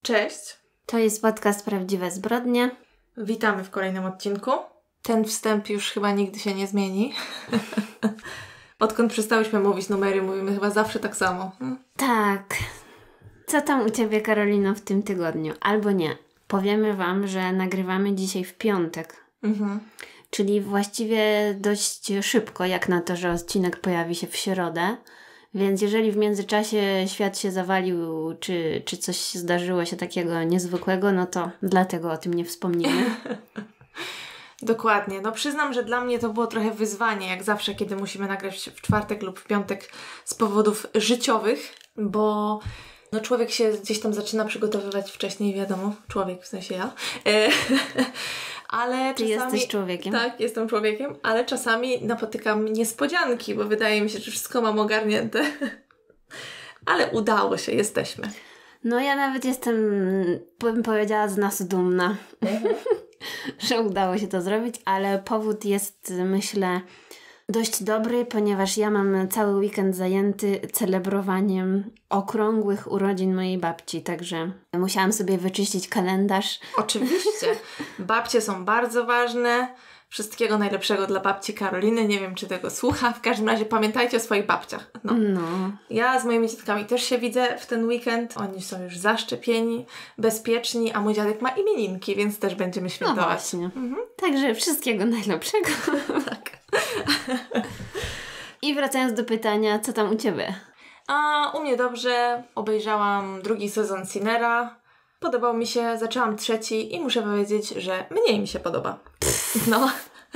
Cześć, To jest podcast Prawdziwe Zbrodnie. witamy w kolejnym odcinku. Ten wstęp już chyba nigdy się nie zmieni. Odkąd przestałyśmy mówić numery, mówimy chyba zawsze tak samo. Tak. Co tam u Ciebie, Karolino, w tym tygodniu? Albo nie. Powiemy Wam, że nagrywamy dzisiaj w piątek. Czyli właściwie dość szybko, jak na to, że odcinek pojawi się w środę. Więc jeżeli w międzyczasie świat się zawalił, czy coś zdarzyło się takiego niezwykłego, no to dlatego o tym nie wspomnimy. Dokładnie. No przyznam, że dla mnie to było trochę wyzwanie, jak zawsze, kiedy musimy nagrać w czwartek lub w piątek z powodów życiowych, bo no człowiek się gdzieś tam zaczyna przygotowywać wcześniej, wiadomo, człowiek, w sensie ja. Ale Ty czasami, jesteś człowiekiem. Tak, jestem człowiekiem, ale czasami napotykam niespodzianki, bo wydaje mi się, że wszystko mam ogarnięte. Ale udało się, jesteśmy. No ja nawet jestem, bym powiedziała, z nas dumna, że udało się to zrobić, ale powód jest, myślę, dość dobry, ponieważ ja mam cały weekend zajęty celebrowaniem okrągłych urodzin mojej babci, także musiałam sobie wyczyścić kalendarz. Oczywiście. Babcie są bardzo ważne. Wszystkiego najlepszego dla babci Karoliny. Nie wiem, czy tego słucha. W każdym razie pamiętajcie o swoich babciach. No. Ja z moimi dzietkami też się widzę w ten weekend. Oni są już zaszczepieni, bezpieczni, a mój dziadek ma imieninki, więc też będziemy świętować. No właśnie. Także wszystkiego najlepszego. Tak. I wracając do pytania, co tam u Ciebie? A u mnie dobrze. Obejrzałam drugi sezon Sinnera. Podobał mi się, zaczęłam trzeci i muszę powiedzieć, że mniej mi się podoba. No.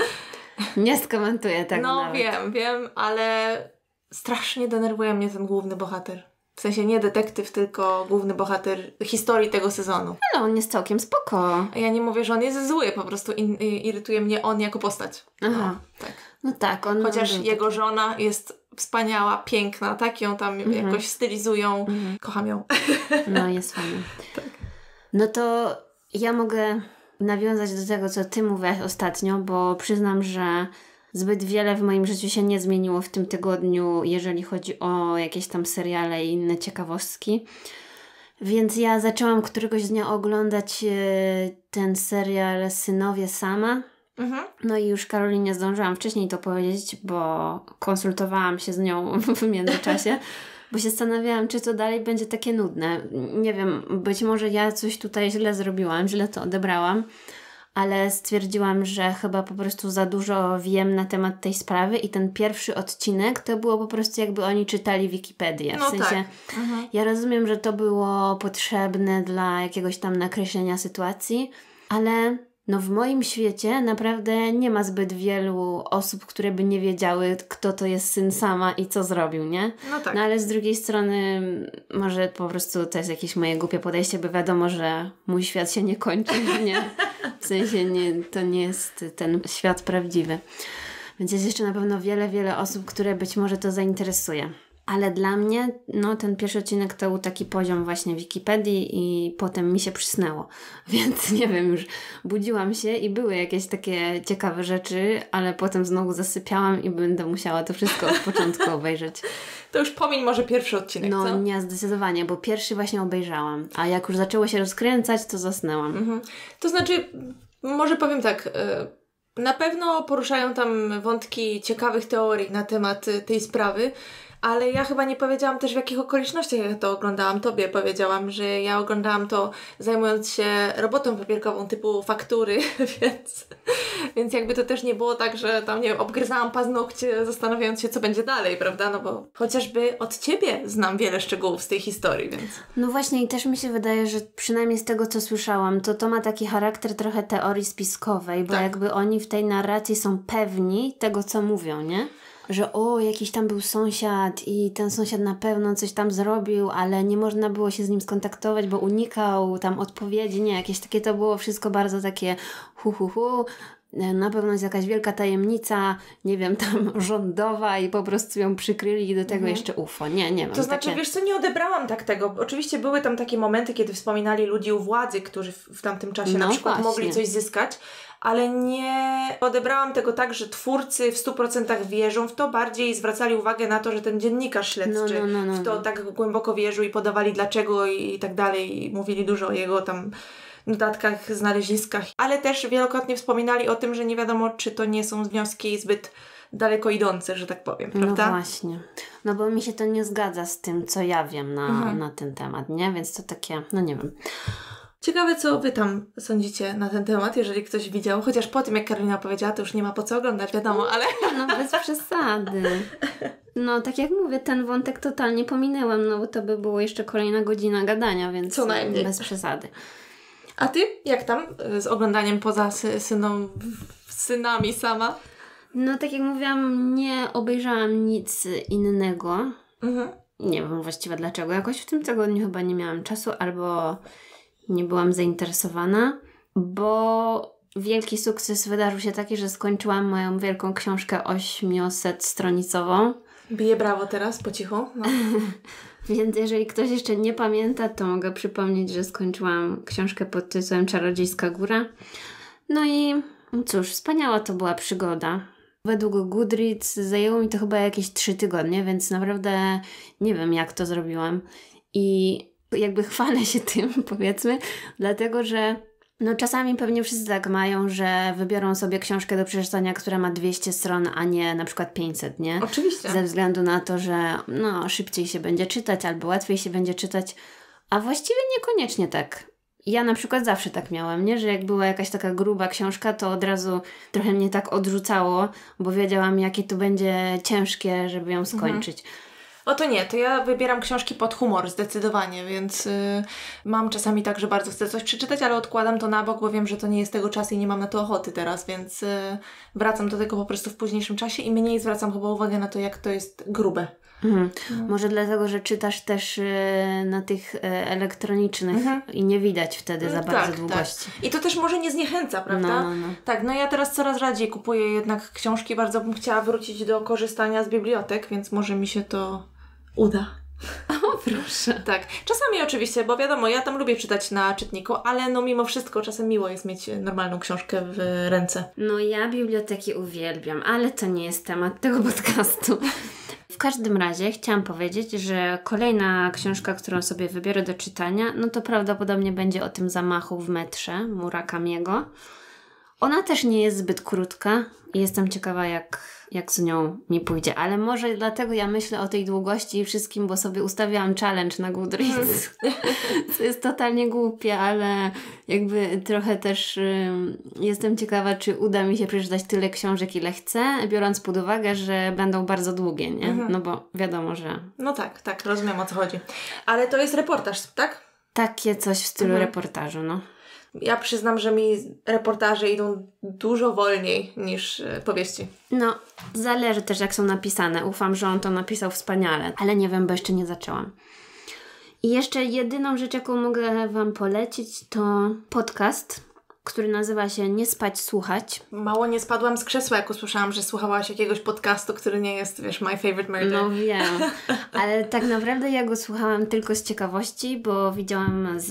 Nie skomentuję tego No nawet. wiem, ale strasznie denerwuje mnie ten główny bohater. W sensie nie detektyw, tylko główny bohater historii tego sezonu. Ale on jest całkiem spoko. A ja nie mówię, że on jest zły, po prostu irytuje mnie on jako postać. Aha. No, tak. No tak, on Chociaż był jego taki... żona jest wspaniała, piękna, tak ją tam jakoś stylizują. Kocham ją. No, jest fajny. No to ja mogę nawiązać do tego, co Ty mówiłaś ostatnio, bo przyznam, że zbyt wiele w moim życiu się nie zmieniło w tym tygodniu, jeżeli chodzi o jakieś tam seriale i inne ciekawostki. Więc ja zaczęłam któregoś dnia oglądać ten serial Synowie Sama. No i już Karolinie zdążyłam wcześniej to powiedzieć, bo konsultowałam się z nią w międzyczasie, bo się zastanawiałam, czy to dalej będzie takie nudne. Nie wiem, być może ja coś tutaj źle zrobiłam, źle to odebrałam, ale stwierdziłam, że chyba po prostu za dużo wiem na temat tej sprawy i ten pierwszy odcinek to było po prostu jakby oni czytali Wikipedię. W sensie, ja rozumiem, że to było potrzebne dla jakiegoś tam nakreślenia sytuacji, ale no w moim świecie naprawdę nie ma zbyt wielu osób, które by nie wiedziały, kto to jest syn Sama i co zrobił, nie? No tak. No ale z drugiej strony może po prostu to jest jakieś moje głupie podejście, bo wiadomo, że mój świat się nie kończy, nie? W sensie to nie jest ten świat prawdziwy. Więc jest jeszcze na pewno wiele osób, które być może to zainteresuje. Ale dla mnie, no ten pierwszy odcinek to był taki poziom właśnie Wikipedii i potem mi się przysnęło. Więc nie wiem, już budziłam się i były jakieś takie ciekawe rzeczy, ale potem znowu zasypiałam i będę musiała to wszystko od początku obejrzeć. To już pomiń może pierwszy odcinek, no, co? No nie, zdecydowanie, bo pierwszy właśnie obejrzałam, a jak już zaczęło się rozkręcać, to zasnęłam. To znaczy, może powiem tak, na pewno poruszają tam wątki ciekawych teorii na temat tej sprawy, ale ja chyba nie powiedziałam też, w jakich okolicznościach ja to oglądałam. Tobie powiedziałam, że ja oglądałam to zajmując się robotą papierkową typu faktury, więc jakby to też nie było tak, że tam, nie wiem, obgryzałam paznokcie zastanawiając się, co będzie dalej, prawda? No bo chociażby od Ciebie znam wiele szczegółów z tej historii, więc... No właśnie i też mi się wydaje, że przynajmniej z tego, co słyszałam, to ma taki charakter trochę teorii spiskowej, bo jakby oni w tej narracji są pewni tego, co mówią, nie? Że jakiś tam był sąsiad i ten sąsiad na pewno coś tam zrobił, ale nie można było się z nim skontaktować, bo unikał tam odpowiedzi, nie, jakieś takie to było wszystko bardzo takie na pewno jest jakaś wielka tajemnica, nie wiem, tam rządowa i po prostu ją przykryli i do tego jeszcze UFO. Nie wiem. To znaczy, wiesz co, nie odebrałam tak tego. Oczywiście były tam takie momenty, kiedy wspominali ludzi u władzy, którzy w tamtym czasie na przykład mogli coś zyskać, ale nie odebrałam tego tak, że twórcy w 100% wierzą w to, bardziej zwracali uwagę na to, że ten dziennikarz śledczy w to tak głęboko wierzył i podawali dlaczego i tak dalej i mówili dużo o jego tam notatkach, znaleziskach, ale też wielokrotnie wspominali o tym, że nie wiadomo, czy to nie są wnioski zbyt daleko idące, że tak powiem, prawda? No właśnie. No bo mi się to nie zgadza z tym, co ja wiem na ten temat, nie? Więc to takie, no nie wiem. Ciekawe, co wy tam sądzicie na ten temat, jeżeli ktoś widział. Chociaż po tym, jak Karolina powiedziała, to już nie ma po co oglądać, wiadomo, ale... No bez przesady. No tak jak mówię, ten wątek totalnie pominęłam, no bo to by było jeszcze kolejna godzina gadania, więc co najmniej. Bez przesady. A ty? Jak tam z oglądaniem poza synami sama? No tak jak mówiłam, nie obejrzałam nic innego. Nie wiem właściwie dlaczego. Jakoś w tym tygodniu chyba nie miałam czasu albo nie byłam zainteresowana, bo wielki sukces wydarzył się taki, że skończyłam moją wielką książkę 800-stronicową. Bije brawo teraz, po cichu. No. Więc jeżeli ktoś jeszcze nie pamięta, to mogę przypomnieć, że skończyłam książkę pod tytułem Czarodziejska Góra. No i cóż, wspaniała to była przygoda. Według Goodreads zajęło mi to chyba jakieś 3 tygodnie, więc naprawdę nie wiem, jak to zrobiłam. I jakby chwalę się tym, powiedzmy, dlatego że no czasami pewnie wszyscy tak mają, że wybiorą sobie książkę do przeczytania, która ma 200 stron, a nie na przykład 500, nie? Oczywiście. Ze względu na to, że no szybciej się będzie czytać albo łatwiej się będzie czytać, a właściwie niekoniecznie tak. Ja na przykład zawsze tak miałam, nie? Że jak była jakaś taka gruba książka, to od razu trochę mnie tak odrzucało, bo wiedziałam, jakie to będzie ciężkie, żeby ją skończyć. O to nie, to ja wybieram książki pod humor zdecydowanie, więc mam czasami tak, że bardzo chcę coś przeczytać, ale odkładam to na bok, bo wiem, że to nie jest tego czasu i nie mam na to ochoty teraz, więc wracam do tego po prostu w późniejszym czasie i mniej zwracam chyba uwagę na to, jak to jest grube. Może dlatego, że czytasz też na tych elektronicznych i nie widać wtedy za bardzo długości. Tak. I to też może nie zniechęca, prawda? No. Tak, no ja teraz coraz rzadziej kupuję jednak książki, bardzo bym chciała wrócić do korzystania z bibliotek, więc może mi się to uda. O, proszę. Tak. Czasami oczywiście, bo wiadomo, ja tam lubię czytać na czytniku, ale no mimo wszystko czasem miło jest mieć normalną książkę w ręce. No ja biblioteki uwielbiam, ale to nie jest temat tego podcastu. W każdym razie chciałam powiedzieć, że kolejna książka, którą sobie wybiorę do czytania, no to prawdopodobnie będzie o tym zamachu w metrze Murakamiego. Ona też nie jest zbyt krótka i jestem ciekawa, jak z nią mi pójdzie. Ale może dlatego ja myślę o tej długości i wszystkim, bo sobie ustawiałam challenge na Goodreads. Co jest totalnie głupie, ale jakby trochę też jestem ciekawa, czy uda mi się przeczytać tyle książek, ile chcę, biorąc pod uwagę, że będą bardzo długie, nie? No bo wiadomo, że... No tak, rozumiem, o co chodzi. Ale to jest reportaż, tak? Takie coś w stylu reportażu, no. Ja przyznam, że mi reportaże idą dużo wolniej niż powieści. No, zależy też, jak są napisane. Ufam, że on to napisał wspaniale, ale nie wiem, bo jeszcze nie zaczęłam. I jeszcze jedyną rzecz, jaką mogę Wam polecić, to podcast, który nazywa się Nie spać, słuchać. Mało nie spadłam z krzesła, jak usłyszałam, że słuchałaś jakiegoś podcastu, który nie jest, wiesz, My Favorite Murder. No wiem, ale tak naprawdę ja go słuchałam tylko z ciekawości, bo widziałam z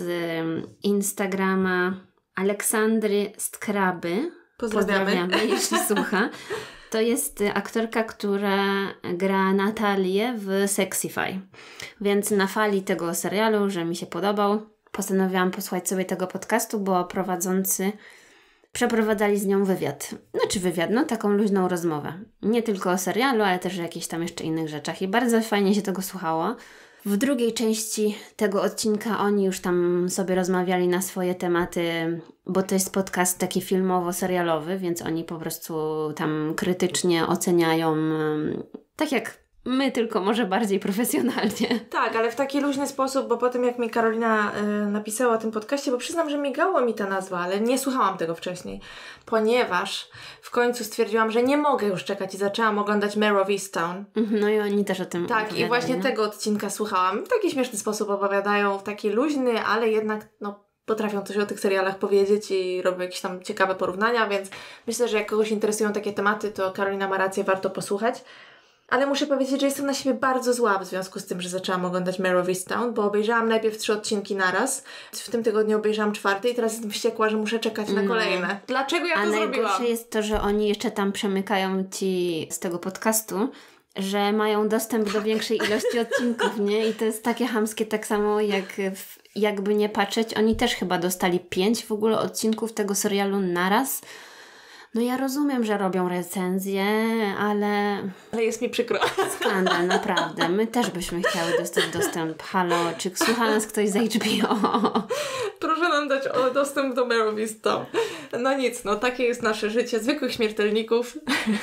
Instagrama Aleksandry Skraby. Pozdrawiamy, jeśli słucha. To jest aktorka, która gra Natalię w Sexify. Więc na fali tego serialu, że mi się podobał, postanowiłam posłuchać sobie tego podcastu, bo prowadzący przeprowadzali z nią wywiad. No taką luźną rozmowę. Nie tylko o serialu, ale też o jakichś tam jeszcze innych rzeczach. I bardzo fajnie się tego słuchało. W drugiej części tego odcinka oni już tam sobie rozmawiali na swoje tematy, bo to jest podcast taki filmowo-serialowy, więc oni po prostu tam krytycznie oceniają, tak jak my, tylko może bardziej profesjonalnie. Tak, ale w taki luźny sposób, bo po tym jak mi Karolina napisała o tym podcaście, bo przyznam, że migało mi ta nazwa, ale nie słuchałam tego wcześniej, ponieważ w końcu stwierdziłam, że nie mogę już czekać i zaczęłam oglądać Mare of Easttown. No i oni też o tym tak, i właśnie tego odcinka słuchałam. W taki śmieszny sposób opowiadają, w taki luźny, ale jednak potrafią coś o tych serialach powiedzieć i robią jakieś tam ciekawe porównania, więc myślę, że jak kogoś interesują takie tematy, to Karolina ma rację, warto posłuchać. Ale muszę powiedzieć, że jestem na siebie bardzo zła w związku z tym, że zaczęłam oglądać Mare of Easttown, bo obejrzałam najpierw 3 odcinki naraz. W tym tygodniu obejrzałam 4 i teraz jestem wściekła, że muszę czekać na kolejne. Dlaczego ja to zrobiłam? A najgorsze jest to, że oni jeszcze tam przemykają ci z tego podcastu, że mają dostęp do większej ilości odcinków, nie? I to jest takie chamskie, tak samo jak jakby nie patrzeć. Oni też chyba dostali 5 w ogóle odcinków tego serialu naraz. No ja rozumiem, że robią recenzje, ale jest mi przykro. Skandal, naprawdę. My też byśmy chciały dostać dostęp. Halo, czy słucha nas ktoś z HBO? Proszę nam dać dostęp do Mare of Easttown. No nic, no takie jest nasze życie zwykłych śmiertelników.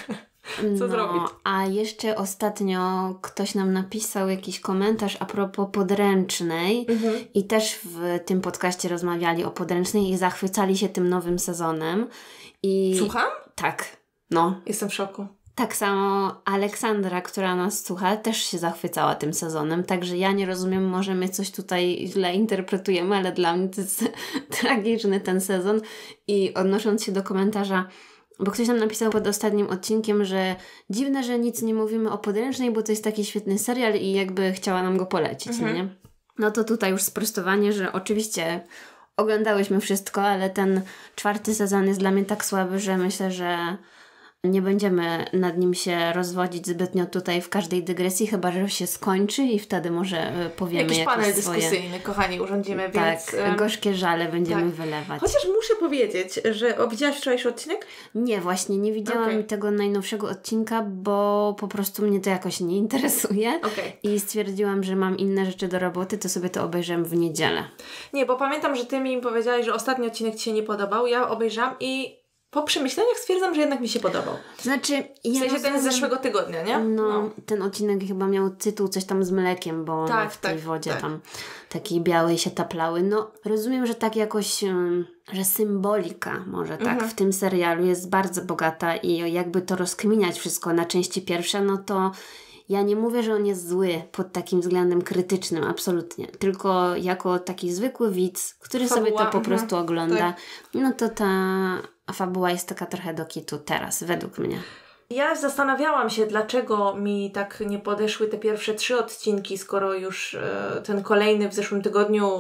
Co zrobić? A jeszcze ostatnio ktoś nam napisał jakiś komentarz a propos podręcznej i też w tym podcaście rozmawiali o podręcznej i zachwycali się tym nowym sezonem. Słucham? Tak, no. Jestem w szoku. Tak samo Aleksandra, która nas słucha, też się zachwycała tym sezonem, także ja nie rozumiem, może my coś tutaj źle interpretujemy, ale dla mnie to jest tragiczny ten sezon. I odnosząc się do komentarza, bo ktoś nam napisał pod ostatnim odcinkiem, że dziwne, że nic nie mówimy o podręcznej, bo to jest taki świetny serial i jakby chciała nam go polecić, nie? No to tutaj już sprostowanie, że oczywiście oglądałyśmy wszystko, ale ten 4 sezon jest dla mnie tak słaby, że myślę, że nie będziemy nad nim się rozwodzić zbytnio tutaj w każdej dygresji, chyba że się skończy i wtedy może powiemy jakiś jakieś panel swoje... dyskusyjny, kochani, urządzimy, tak, więc... gorzkie żale będziemy wylewać. Chociaż muszę powiedzieć, że widziałaś wczorajszy odcinek? Nie, właśnie, nie widziałam tego najnowszego odcinka, bo po prostu mnie to jakoś nie interesuje i stwierdziłam, że mam inne rzeczy do roboty, to sobie to obejrzę w niedzielę. Nie, bo pamiętam, że ty mi powiedziałaś, że ostatni odcinek ci się nie podobał, ja obejrzałam i po przemyśleniach stwierdzam, że jednak mi się podobał. Znaczy, w sensie ten z zeszłego tygodnia, nie? No, ten odcinek chyba miał tytuł coś tam z mlekiem, bo w tej wodzie tam takiej białej się taplały. No, rozumiem, że tak jakoś, że symbolika może tak w tym serialu jest bardzo bogata i jakby to rozkminiać wszystko na części pierwsze, no to ja nie mówię, że on jest zły pod takim względem krytycznym, absolutnie. Tylko jako taki zwykły widz, który sobie to po prostu ogląda, no to ta fabuła jest taka trochę do kitu teraz, według mnie. Ja zastanawiałam się, dlaczego mi tak nie podeszły te pierwsze 3 odcinki, skoro już ten kolejny w zeszłym tygodniu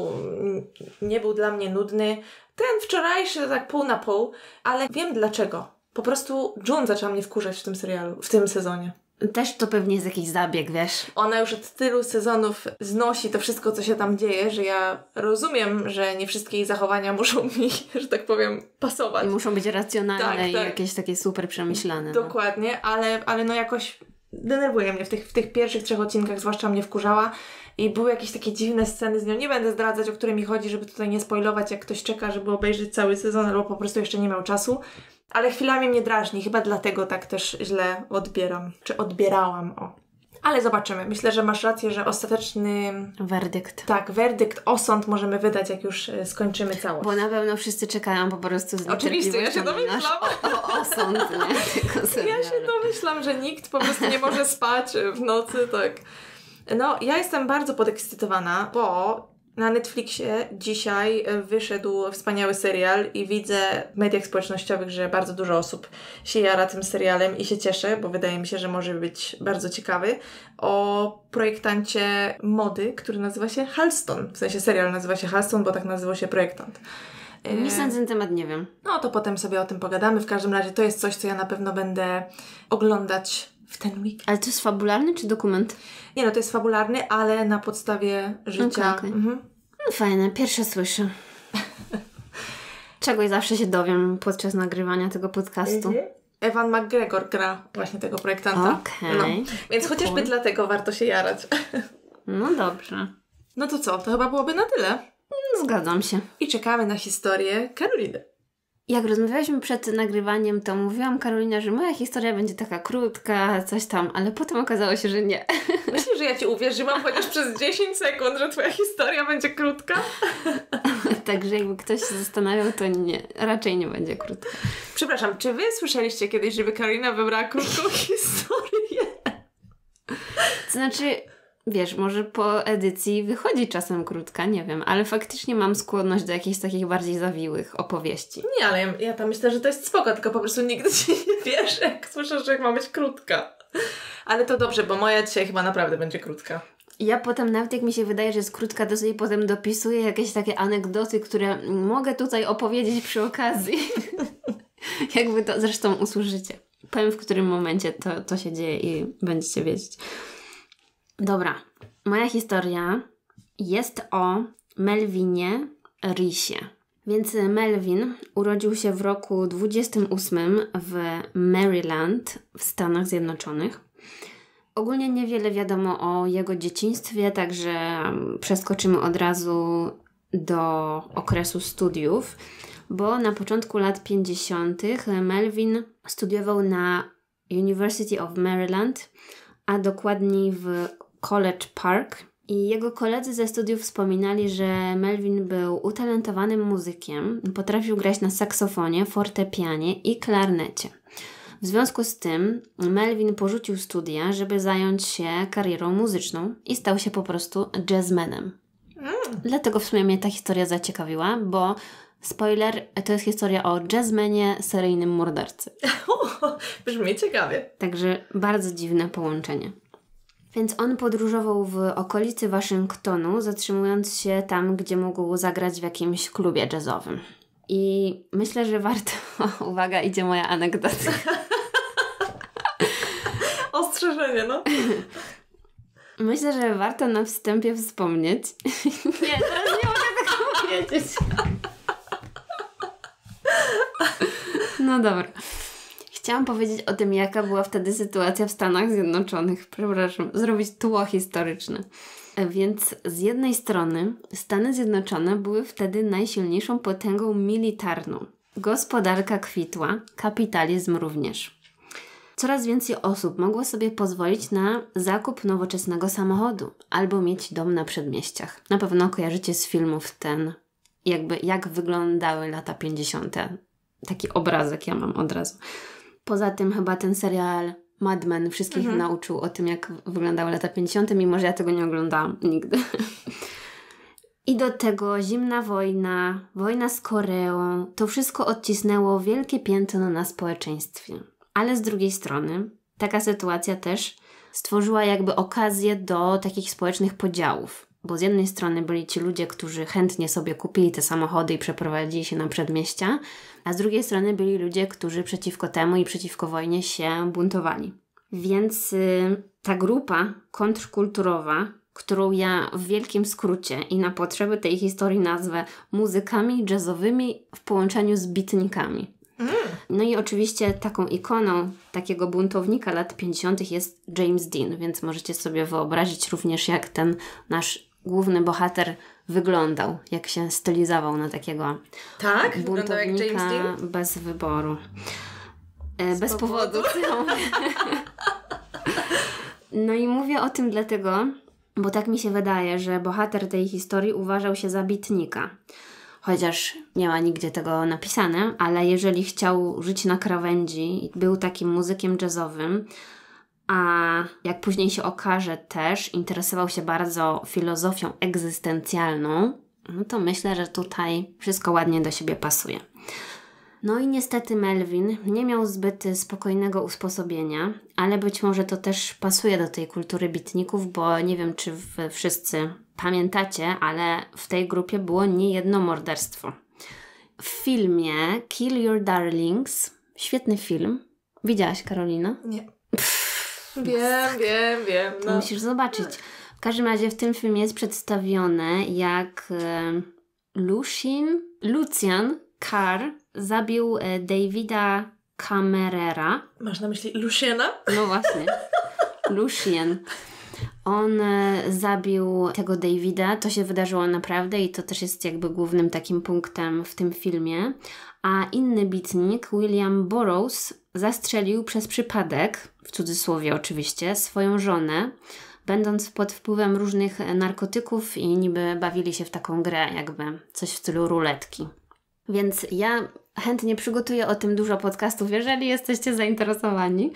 nie był dla mnie nudny. Ten wczorajszy tak pół na pół, ale wiem dlaczego. Po prostu June zaczęła mnie wkurzać w tym serialu, w tym sezonie. Też to pewnie jest jakiś zabieg, wiesz. Ona już od tylu sezonów znosi to wszystko, co się tam dzieje, że ja rozumiem, że nie wszystkie jej zachowania muszą mi, że tak powiem, pasować. I muszą być racjonalne i jakieś takie super przemyślane. Dokładnie, ale no jakoś denerwuje mnie w tych pierwszych 3 odcinkach, zwłaszcza mnie wkurzała i były jakieś takie dziwne sceny z nią. Nie będę zdradzać, o które mi chodzi, żeby tutaj nie spoilować, jak ktoś czeka, żeby obejrzeć cały sezon, albo po prostu jeszcze nie miał czasu. Ale chwilami mnie drażni, chyba dlatego tak też źle odbieram, czy odbierałam, Ale zobaczymy. Myślę, że masz rację, że ostateczny... werdykt. Tak, werdykt, osąd możemy wydać, jak już skończymy całość. Bo na pewno wszyscy czekają po prostu z oczywiście, ja się domyślam. Osąd, nie? Tylko ja się domyślam, że nikt po prostu nie może spać w nocy, tak. No, ja jestem bardzo podekscytowana, bo na Netflixie dzisiaj wyszedł wspaniały serial i widzę w mediach społecznościowych, że bardzo dużo osób się jara tym serialem i się cieszę, bo wydaje mi się, że może być bardzo ciekawy, o projektancie mody, który nazywa się Halston. W sensie serial nazywa się Halston, bo tak nazywał się projektant. Nic na ten temat nie wiem. No to potem sobie o tym pogadamy. W każdym razie to jest coś, co ja na pewno będę oglądać w ten weekend. Ale to jest fabularny czy dokument? Nie, no to jest fabularny, ale na podstawie życia. Okay. No fajne, pierwsze słyszę. Czegoś zawsze się dowiem podczas nagrywania tego podcastu. Ewan McGregor gra właśnie tego projektanta. No. Więc chociażby dlatego warto się jarać. No dobrze. No to co? To chyba byłoby na tyle. Zgadzam się. I czekamy na historię Karoliny. Jak rozmawialiśmy przed nagrywaniem, to mówiłam Karolinie, że moja historia będzie taka krótka, coś tam, ale potem okazało się, że nie. Myślisz, że ja Ci uwierzyłam chociaż przez 10 sekund, że Twoja historia będzie krótka? Także jakby ktoś się zastanawiał, to nie, raczej nie będzie krótka. Przepraszam, czy Wy słyszeliście kiedyś, żeby Karolina wybrała krótką historię? To znaczy, wiesz, może po edycji wychodzi czasem krótka, nie wiem, ale faktycznie mam skłonność do jakichś takich bardziej zawiłych opowieści. Nie, ale ja tam myślę, że to jest spoko, tylko po prostu nigdy ci nie wierzę, jak słyszę, że ma być krótka. Ale to dobrze, bo moja dzisiaj chyba naprawdę będzie krótka. Ja potem, nawet jak mi się wydaje, że jest krótka, to sobie potem dopisuję jakieś takie anegdoty, które mogę tutaj opowiedzieć przy okazji. Jakby to zresztą usłyszycie. Powiem, w którym momencie to się dzieje i będziecie wiedzieć. Dobra, moja historia jest o Melvinie Risie. Więc Melvin urodził się w roku 28 w Maryland w Stanach Zjednoczonych. Ogólnie niewiele wiadomo o jego dzieciństwie, także przeskoczymy od razu do okresu studiów, bo na początku lat 50. Melvin studiował na University of Maryland, a dokładniej w College Park. I jego koledzy ze studiów wspominali, że Melvin był utalentowanym muzykiem, potrafił grać na saksofonie, fortepianie i klarnecie. W związku z tym Melvin porzucił studia, żeby zająć się karierą muzyczną i stał się po prostu jazzmenem. Dlatego w sumie mnie ta historia zaciekawiła, bo spoiler, to jest historia o jazzmenie, seryjnym mordercy. Brzmi ciekawie. Także bardzo dziwne połączenie. Więc on podróżował w okolicy Waszyngtonu, zatrzymując się tam, gdzie mógł zagrać w jakimś klubie jazzowym. I myślę, że warto... Uwaga, idzie moja anegdota. Ostrzeżenie, no. Myślę, że warto na wstępie wspomnieć... Nie, teraz nie mogę tego powiedzieć. No dobra. Chciałam powiedzieć o tym, jaka była wtedy sytuacja w Stanach Zjednoczonych. Przepraszam, zrobić tło historyczne. Więc z jednej strony Stany Zjednoczone były wtedy najsilniejszą potęgą militarną. Gospodarka kwitła, kapitalizm również. Coraz więcej osób mogło sobie pozwolić na zakup nowoczesnego samochodu albo mieć dom na przedmieściach. Na pewno kojarzycie z filmów jak wyglądały lata 50. Taki obrazek ja mam od razu. Poza tym chyba ten serial Mad Men wszystkich nauczył o tym, jak wyglądały lata 50., mimo że ja tego nie oglądałam nigdy. I do tego zimna wojna, wojna z Koreą, to wszystko odcisnęło wielkie piętno na społeczeństwie. Ale z drugiej strony taka sytuacja też stworzyła jakby okazję do takich społecznych podziałów. Bo z jednej strony byli ci ludzie, którzy chętnie sobie kupili te samochody i przeprowadzili się na przedmieścia, a z drugiej strony byli ludzie, którzy przeciwko temu i przeciwko wojnie się buntowali. Więc ta grupa kontrkulturowa, którą ja w wielkim skrócie i na potrzeby tej historii nazwę muzykami jazzowymi w połączeniu z bitnikami. No i oczywiście taką ikoną takiego buntownika lat 50. jest James Dean, więc możecie sobie wyobrazić również, jak ten nasz główny bohater wyglądał, jak się stylizował na takiego buntownika jak James Dean? Bez wyboru. Bez powodu. No i mówię o tym dlatego, bo tak mi się wydaje, że bohater tej historii uważał się za bitnika. Chociaż nie ma nigdzie tego napisane, ale jeżeli chciał żyć na krawędzi, był takim muzykiem jazzowym, a jak później się okaże też interesował się bardzo filozofią egzystencjalną, no to myślę, że tutaj wszystko ładnie do siebie pasuje. No i niestety Melvin nie miał zbyt spokojnego usposobienia, ale być może to też pasuje do tej kultury bitników, bo nie wiem, czy wszyscy pamiętacie, ale w tej grupie było niejedno morderstwo. W filmie Kill Your Darlings, świetny film. Widziałaś, Karolina? Nie. Wiem. No. Musisz zobaczyć. W każdym razie w tym filmie jest przedstawione, jak Lucian Carr zabił Davida Camerera. Masz na myśli Luciana? No właśnie. Lucien. On zabił tego Davida. To się wydarzyło naprawdę i to też jest jakby głównym takim punktem w tym filmie. A inny bitnik, William Burroughs, zastrzelił przez przypadek, w cudzysłowie oczywiście, swoją żonę, będąc pod wpływem różnych narkotyków i niby bawili się w taką grę, jakby coś w stylu ruletki. Więc ja chętnie przygotuję o tym dużo podcastów, jeżeli jesteście zainteresowani,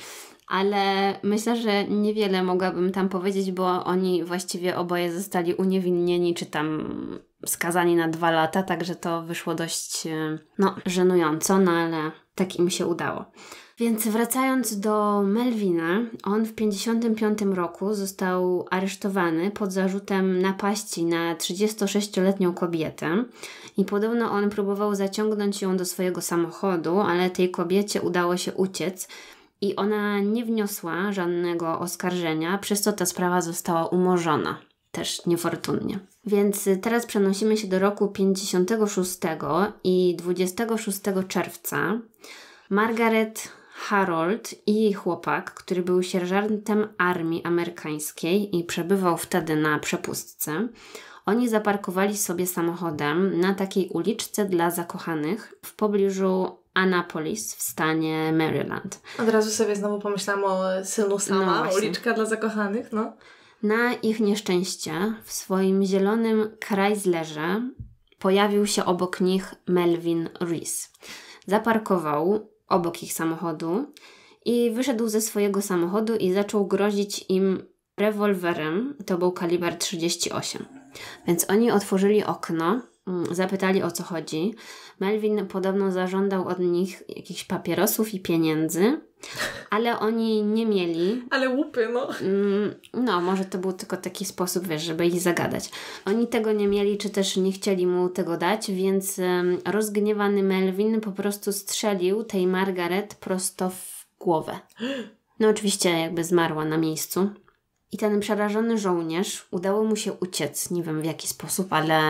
Ale myślę, że niewiele mogłabym tam powiedzieć, bo oni właściwie oboje zostali uniewinnieni, czy tam skazani na 2 lata, także to wyszło dość, żenująco, ale tak im się udało. Więc wracając do Melvina, on w 1955 roku został aresztowany pod zarzutem napaści na 36-letnią kobietę i podobno on próbował zaciągnąć ją do swojego samochodu, ale tej kobiecie udało się uciec i ona nie wniosła żadnego oskarżenia, przez co ta sprawa została umorzona. Też niefortunnie. Więc teraz przenosimy się do roku 56 i 26 czerwca Margaret Harold i jej chłopak, który był sierżantem armii amerykańskiej i przebywał wtedy na przepustce, oni zaparkowali sobie samochodem na takiej uliczce dla zakochanych w pobliżu Annapolis w stanie Maryland. Od razu sobie znowu pomyślałam o synu Sama, uliczka dla zakochanych, no. Na ich nieszczęście w swoim zielonym Chryslerze pojawił się obok nich Melvin Reese. Zaparkował obok ich samochodu i wyszedł ze swojego samochodu i zaczął grozić im rewolwerem. To był kaliber 38. Więc oni otworzyli okno, zapytali o co chodzi. Melvin podobno zażądał od nich jakichś papierosów i pieniędzy, ale oni nie mieli. Ale łupy, no. No, może to był tylko taki sposób, wiesz, żeby ich zagadać. Oni tego nie mieli, czy też nie chcieli mu tego dać, więc rozgniewany Melvin po prostu strzelił tej Margaret prosto w głowę. No oczywiście jakby zmarła na miejscu. I ten przerażony żołnierz, udało mu się uciec, nie wiem w jaki sposób, ale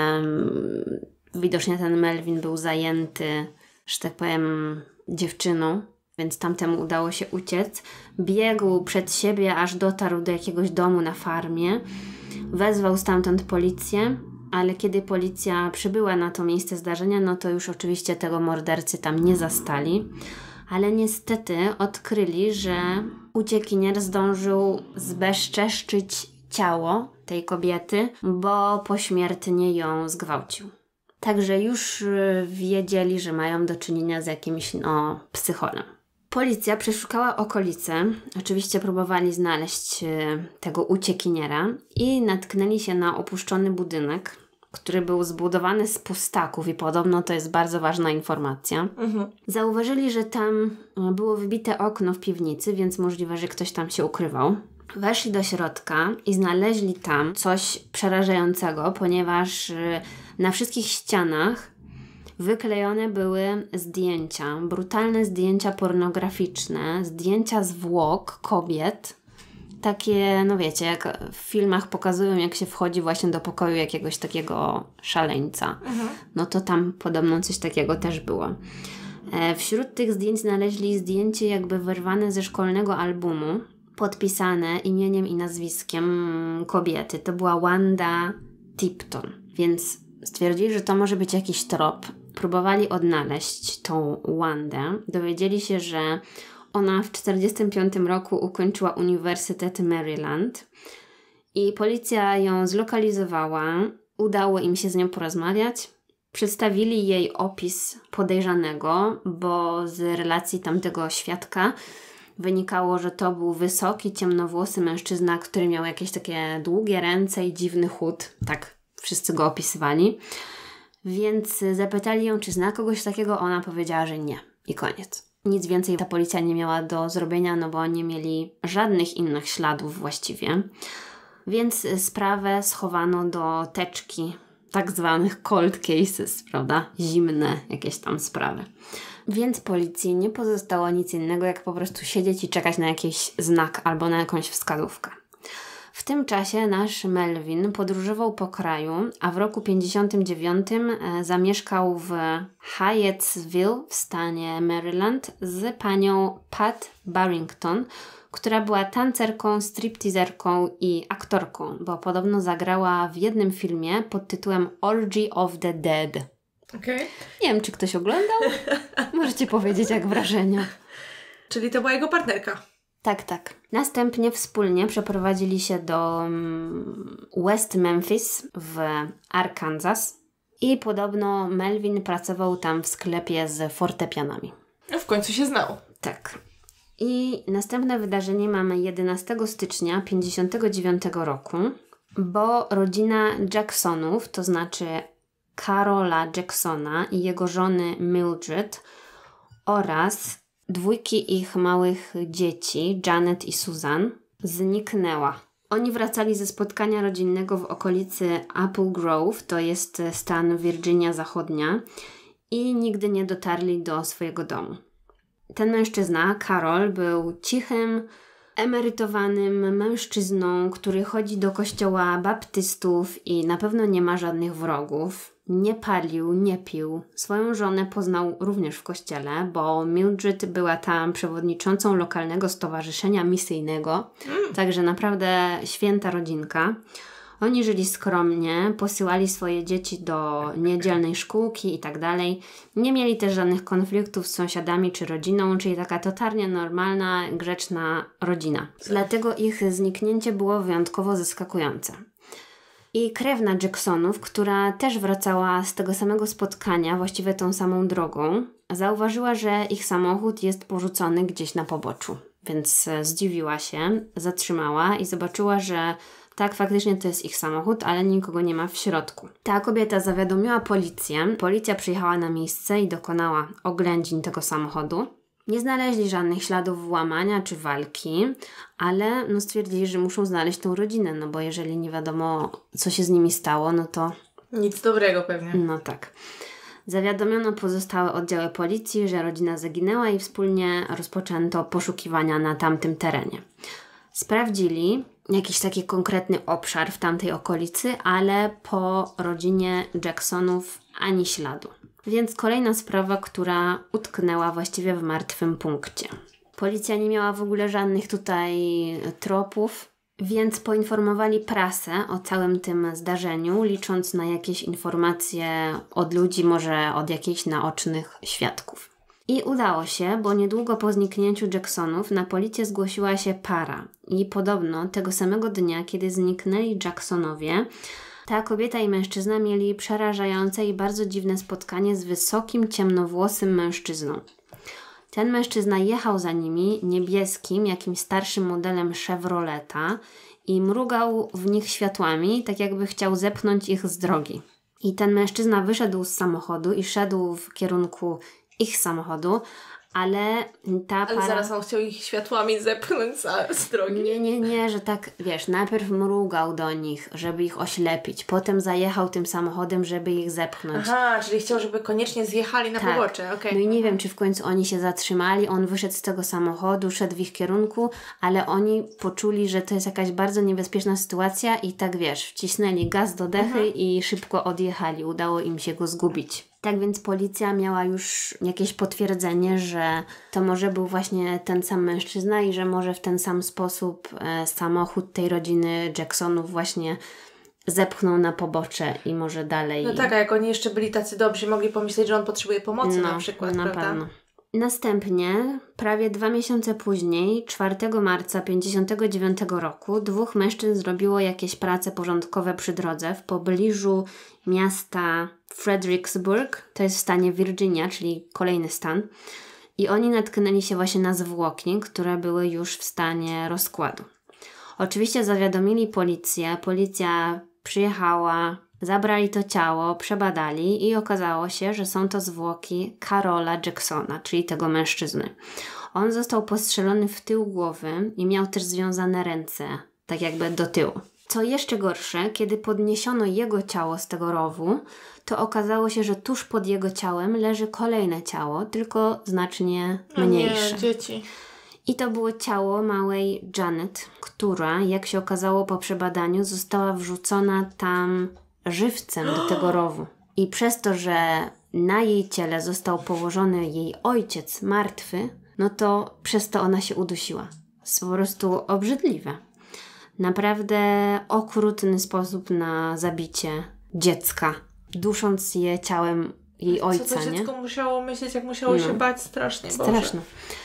widocznie ten Melvin był zajęty, że tak powiem, dziewczyną, więc tamtemu udało się uciec. Biegł przed siebie, aż dotarł do jakiegoś domu na farmie. Wezwał stamtąd policję, ale kiedy policja przybyła na to miejsce zdarzenia, no to już oczywiście tego mordercy tam nie zastali. Ale niestety odkryli, że uciekinier zdążył zbezczeszczyć ciało tej kobiety, bo pośmiertnie ją zgwałcił. Także już wiedzieli, że mają do czynienia z jakimś, psycholem. Policja przeszukała okolice, oczywiście próbowali znaleźć tego uciekiniera i natknęli się na opuszczony budynek, który był zbudowany z pustaków i podobno to jest bardzo ważna informacja. Zauważyli, że tam było wybite okno w piwnicy, więc możliwe, że ktoś tam się ukrywał. Weszli do środka i znaleźli tam coś przerażającego, ponieważ na wszystkich ścianach wyklejone były zdjęcia, brutalne zdjęcia pornograficzne, zdjęcia zwłok kobiet. Takie, no wiecie, jak w filmach pokazują, jak się wchodzi właśnie do pokoju jakiegoś takiego szaleńca. No to tam podobno coś takiego też było. Wśród tych zdjęć znaleźli zdjęcie jakby wyrwane ze szkolnego albumu, podpisane imieniem i nazwiskiem kobiety. To była Wanda Tipton, więc stwierdzili, że to może być jakiś trop. Próbowali odnaleźć tą Wandę. Dowiedzieli się, że ona w 1945 roku ukończyła Uniwersytet Maryland i policja ją zlokalizowała. Udało im się z nią porozmawiać. Przedstawili jej opis podejrzanego, bo z relacji tamtego świadka wynikało, że to był wysoki, ciemnowłosy mężczyzna, który miał jakieś takie długie ręce i dziwny chód. Tak wszyscy go opisywali. Więc zapytali ją, czy zna kogoś takiego. Ona powiedziała, że nie. I koniec. Nic więcej ta policja nie miała do zrobienia, no bo nie mieli żadnych innych śladów właściwie. Więc sprawę schowano do teczki tak zwanych cold cases, prawda? Zimne jakieś tam sprawy. Więc policji nie pozostało nic innego, jak po prostu siedzieć i czekać na jakiś znak albo na jakąś wskazówkę. W tym czasie nasz Melvin podróżował po kraju, a w roku 1959 zamieszkał w Hyattsville w stanie Maryland z panią Pat Barrington, która była tancerką, stripteaserką i aktorką, bo podobno zagrała w jednym filmie pod tytułem Orgy of the Dead. Okay. Nie wiem, czy ktoś oglądał? Możecie powiedzieć, jak wrażenia. Czyli to była jego partnerka. Tak. Następnie wspólnie przeprowadzili się do West Memphis w Arkansas i podobno Melvin pracował tam w sklepie z fortepianami. No w końcu się znał. Tak. I następne wydarzenie mamy 11 stycznia 1959 roku, bo rodzina Jacksonów, to znaczy Carola Jacksona i jego żony Mildred oraz dwójki ich małych dzieci, Janet i Susan, zniknęła. Oni wracali ze spotkania rodzinnego w okolicy Apple Grove, to jest stan Virginia Zachodnia, i nigdy nie dotarli do swojego domu. Ten mężczyzna, Karol, był cichym, emerytowanym mężczyzną, który chodzi do kościoła baptystów i na pewno nie ma żadnych wrogów. Nie palił, nie pił. Swoją żonę poznał również w kościele, bo Mildred była tam przewodniczącą lokalnego stowarzyszenia misyjnego, także naprawdę święta rodzinka. Oni żyli skromnie, posyłali swoje dzieci do niedzielnej szkółki i tak dalej. Nie mieli też żadnych konfliktów z sąsiadami czy rodziną, czyli taka totalnie normalna, grzeczna rodzina. Dlatego ich zniknięcie było wyjątkowo zaskakujące. I krewna Jacksonów, która też wracała z tego samego spotkania, właściwie tą samą drogą, zauważyła, że ich samochód jest porzucony gdzieś na poboczu. Więc zdziwiła się, zatrzymała i zobaczyła, że tak, faktycznie to jest ich samochód, ale nikogo nie ma w środku. Ta kobieta zawiadomiła policję. Policja przyjechała na miejsce i dokonała oględzin tego samochodu. Nie znaleźli żadnych śladów włamania czy walki, ale stwierdzili, że muszą znaleźć tą rodzinę, no bo jeżeli nie wiadomo, co się z nimi stało, no to... Nic dobrego pewnie. No tak. Zawiadomiono pozostałe oddziały policji, że rodzina zaginęła i wspólnie rozpoczęto poszukiwania na tamtym terenie. Sprawdzili jakiś taki konkretny obszar w tamtej okolicy, ale po rodzinie Jacksonów ani śladu. Więc kolejna sprawa, która utknęła właściwie w martwym punkcie. Policja nie miała w ogóle żadnych tutaj tropów, więc poinformowali prasę o całym tym zdarzeniu, licząc na jakieś informacje od ludzi, może od jakichś naocznych świadków. I udało się, bo niedługo po zniknięciu Jacksonów na policję zgłosiła się para. I podobno tego samego dnia, kiedy zniknęli Jacksonowie, ta kobieta i mężczyzna mieli przerażające i bardzo dziwne spotkanie z wysokim, ciemnowłosym mężczyzną. Ten mężczyzna jechał za nimi niebieskim, jakimś starszym modelem Chevroleta i mrugał w nich światłami, tak jakby chciał zepchnąć ich z drogi. I ten mężczyzna wyszedł z samochodu i szedł w kierunku ich samochodu, ale ta para... Ale zaraz on chciał ich światłami zepchnąć z drogi. Nie, że tak, wiesz, najpierw mrugał do nich, żeby ich oślepić, potem zajechał tym samochodem, żeby ich zepchnąć. Aha, czyli chciał, żeby koniecznie zjechali na pobocze, okej. No i nie wiem, czy w końcu oni się zatrzymali, on wyszedł z tego samochodu, szedł w ich kierunku, ale oni poczuli, że to jest jakaś bardzo niebezpieczna sytuacja i tak, wiesz, wcisnęli gaz do dechy i szybko odjechali, udało im się go zgubić. Tak więc policja miała już jakieś potwierdzenie, że to może był właśnie ten sam mężczyzna i że może w ten sam sposób samochód tej rodziny Jacksonów właśnie zepchnął na pobocze i może dalej... No tak, a jak oni jeszcze byli tacy dobrzy, mogli pomyśleć, że on potrzebuje pomocy na przykład, na prawda? Pewno. Następnie, prawie 2 miesiące później, 4 marca 1959 roku, 2 mężczyzn zrobiło jakieś prace porządkowe przy drodze w pobliżu miasta Fredericksburg, to jest w stanie Virginia, czyli kolejny stan. I oni natknęli się właśnie na zwłoki, które były już w stanie rozkładu. Oczywiście zawiadomili policję, policja przyjechała, zabrali to ciało, przebadali i okazało się, że są to zwłoki Carola Jacksona, czyli tego mężczyzny. On został postrzelony w tył głowy i miał też związane ręce, tak jakby do tyłu. Co jeszcze gorsze, kiedy podniesiono jego ciało z tego rowu, to okazało się, że tuż pod jego ciałem leży kolejne ciało, tylko znacznie mniejsze. Nie, dzieci. I to było ciało małej Janet, która, jak się okazało po przebadaniu, została wrzucona tam żywcem do tego rowu. I przez to, że na jej ciele został położony jej ojciec martwy, no to przez to ona się udusiła. Jest po prostu obrzydliwe. Naprawdę okrutny sposób na zabicie dziecka, dusząc je ciałem jej ojca, co to nie? dziecko musiało myśleć, jak musiało się bać strasznie. Straszne.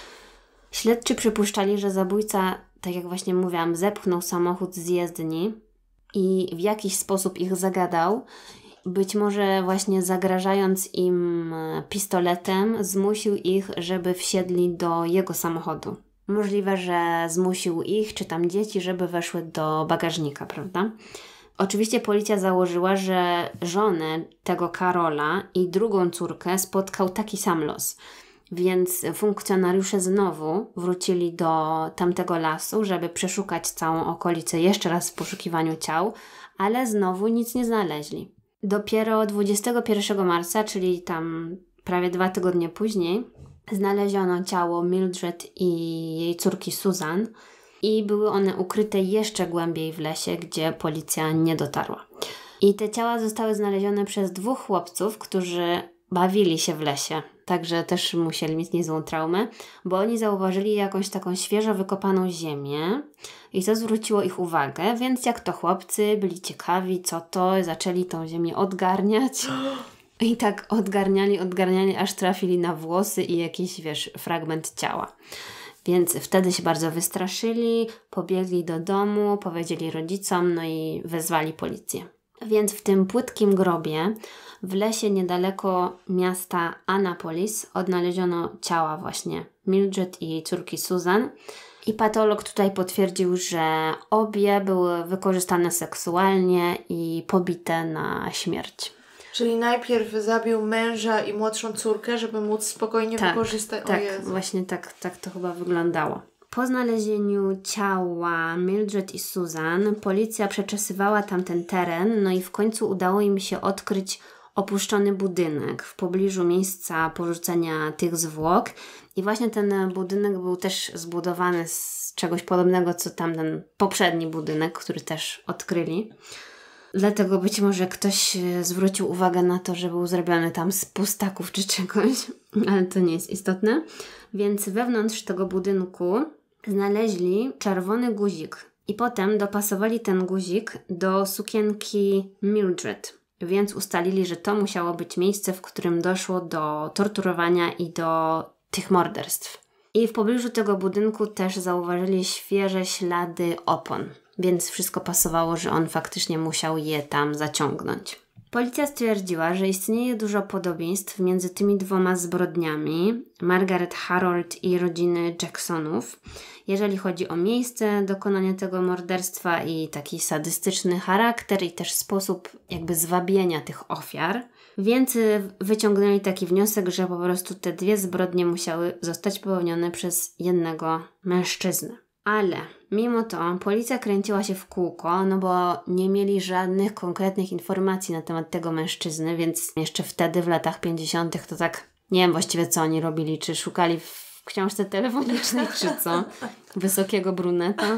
Śledczy przypuszczali, że zabójca, tak jak właśnie mówiłam, zepchnął samochód z jezdni i w jakiś sposób ich zagadał. Być może właśnie zagrażając im pistoletem, zmusił ich, żeby wsiedli do jego samochodu. możliwe, że zmusił ich czy tam dzieci, żeby weszły do bagażnika, prawda? Oczywiście policja założyła, że żonę tego Karola i drugą córkę spotkał taki sam los. Więc funkcjonariusze znowu wrócili do tamtego lasu, żeby przeszukać całą okolicę jeszcze raz w poszukiwaniu ciał, ale znowu nic nie znaleźli. Dopiero 21 marca, czyli tam prawie 2 tygodnie później, znaleziono ciało Mildred i jej córki Susan i były one ukryte jeszcze głębiej w lesie, gdzie policja nie dotarła. I te ciała zostały znalezione przez 2 chłopców, którzy bawili się w lesie, także też musieli mieć niezłą traumę, bo oni zauważyli jakąś taką świeżo wykopaną ziemię i to zwróciło ich uwagę, więc jak to chłopcy byli ciekawi, co to, zaczęli tą ziemię odgarniać i tak odgarniali, aż trafili na włosy i jakiś, fragment ciała. Więc wtedy się bardzo wystraszyli, pobiegli do domu, powiedzieli rodzicom, no i wezwali policję. Więc w tym płytkim grobie w lesie niedaleko miasta Annapolis odnaleziono ciała właśnie Mildred i jej córki Susan. I patolog tutaj potwierdził, że obie były wykorzystane seksualnie i pobite na śmierć. Czyli najpierw zabił męża i młodszą córkę, żeby móc spokojnie wykorzystać... Tak, właśnie tak to chyba wyglądało. Po znalezieniu ciała Mildred i Susan policja przeczesywała tamten teren, no i w końcu udało im się odkryć opuszczony budynek w pobliżu miejsca porzucenia tych zwłok. I właśnie ten budynek był też zbudowany z czegoś podobnego, co tamten poprzedni budynek, który też odkryli. Dlatego być może ktoś zwrócił uwagę na to, że był zrobiony tam z pustaków czy czegoś, ale to nie jest istotne. Więc wewnątrz tego budynku znaleźli czerwony guzik i potem dopasowali ten guzik do sukienki Mildred. Więc ustalili, że to musiało być miejsce, w którym doszło do torturowania i do tych morderstw. I w pobliżu tego budynku też zauważyli świeże ślady opon, więc wszystko pasowało, że on faktycznie musiał je tam zaciągnąć. Policja stwierdziła, że istnieje dużo podobieństw między tymi 2 zbrodniami Margaret Harold i rodziny Jacksonów, jeżeli chodzi o miejsce dokonania tego morderstwa i taki sadystyczny charakter i też sposób jakby zwabienia tych ofiar. Więc wyciągnęli taki wniosek, że po prostu te 2 zbrodnie musiały zostać popełnione przez jednego mężczyznę. Ale mimo to policja kręciła się w kółko, no bo nie mieli żadnych konkretnych informacji na temat tego mężczyzny, więc jeszcze wtedy w latach 50. to tak nie wiem właściwie co oni robili, czy szukali w książce telefonicznej, czy co? Wysokiego bruneta.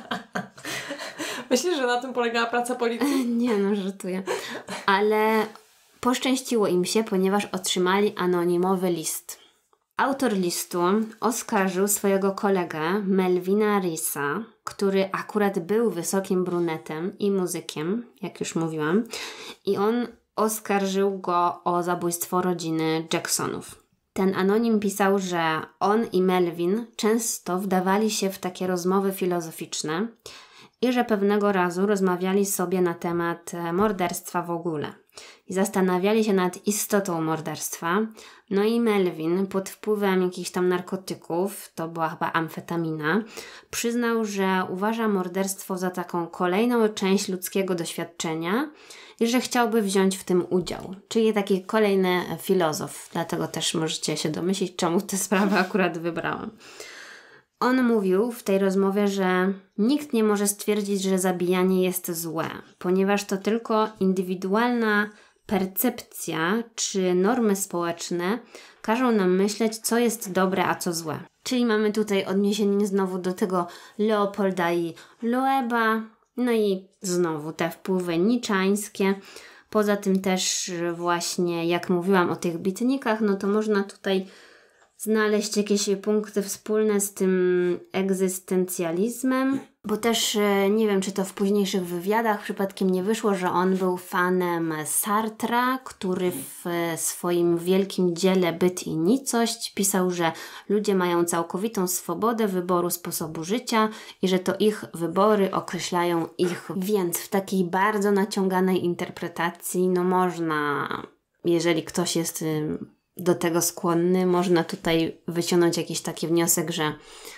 Myślisz, że na tym polegała praca policji? Nie no, żartuję. Ale poszczęściło im się, ponieważ otrzymali anonimowy list. Autor listu oskarżył swojego kolegę Melvina Reesa, który akurat był wysokim brunetem i muzykiem, jak już mówiłam, i on oskarżył go o zabójstwo rodziny Jacksonów. Ten anonim pisał, że on i Melvin często wdawali się w takie rozmowy filozoficzne i że pewnego razu rozmawiali sobie na temat morderstwa w ogóle. I zastanawiali się nad istotą morderstwa. No i Melvin pod wpływem jakichś tam narkotyków, to była chyba amfetamina, przyznał, że uważa morderstwo za taką kolejną część ludzkiego doświadczenia i że chciałby wziąć w tym udział. Czyli taki kolejny filozof. Dlatego też możecie się domyślić, czemu tę sprawę akurat wybrałam. On mówił w tej rozmowie, że nikt nie może stwierdzić, że zabijanie jest złe, ponieważ to tylko indywidualna percepcja czy normy społeczne każą nam myśleć, co jest dobre, a co złe. Czyli mamy tutaj odniesienie znowu do tego Leopolda i Loeba, no i znowu te wpływy niczańskie. Poza tym też właśnie, jak mówiłam o tych bitnikach, no to można tutaj znaleźć jakieś punkty wspólne z tym egzystencjalizmem, bo też nie wiem, czy to w późniejszych wywiadach przypadkiem nie wyszło, że on był fanem Sartra, który w swoim wielkim dziele Byt i nicość pisał, że ludzie mają całkowitą swobodę wyboru sposobu życia i że to ich wybory określają ich. Więc w takiej bardzo naciąganej interpretacji, no można, jeżeli ktoś jest do tego skłonny, można tutaj wyciągnąć jakiś taki wniosek, że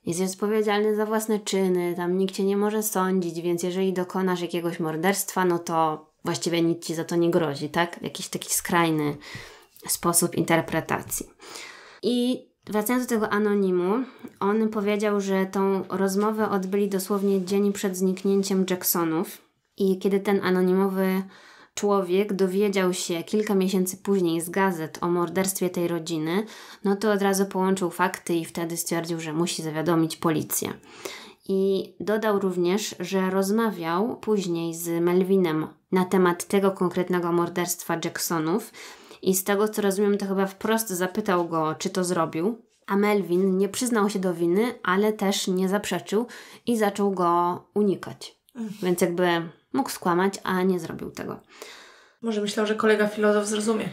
Jesteś odpowiedzialny za własne czyny, tam nikt cię nie może sądzić, więc jeżeli dokonasz jakiegoś morderstwa, no to właściwie nic ci za to nie grozi, tak? Jakiś taki skrajny sposób interpretacji. I wracając do tego anonimu, on powiedział, że tą rozmowę odbyli dosłownie dzień przed zniknięciem Jacksonów i kiedy ten anonimowy człowiek dowiedział się kilka miesięcy później z gazet o morderstwie tej rodziny, no to od razu połączył fakty i wtedy stwierdził, że musi zawiadomić policję. I dodał również, że rozmawiał później z Melvinem na temat tego konkretnego morderstwa Jacksonów i z tego co rozumiem, to chyba wprost zapytał go, czy to zrobił, a Melvin nie przyznał się do winy, ale też nie zaprzeczył i zaczął go unikać. Więc jakby mógł skłamać, a nie zrobił tego. Może myślał, że kolega filozof zrozumie.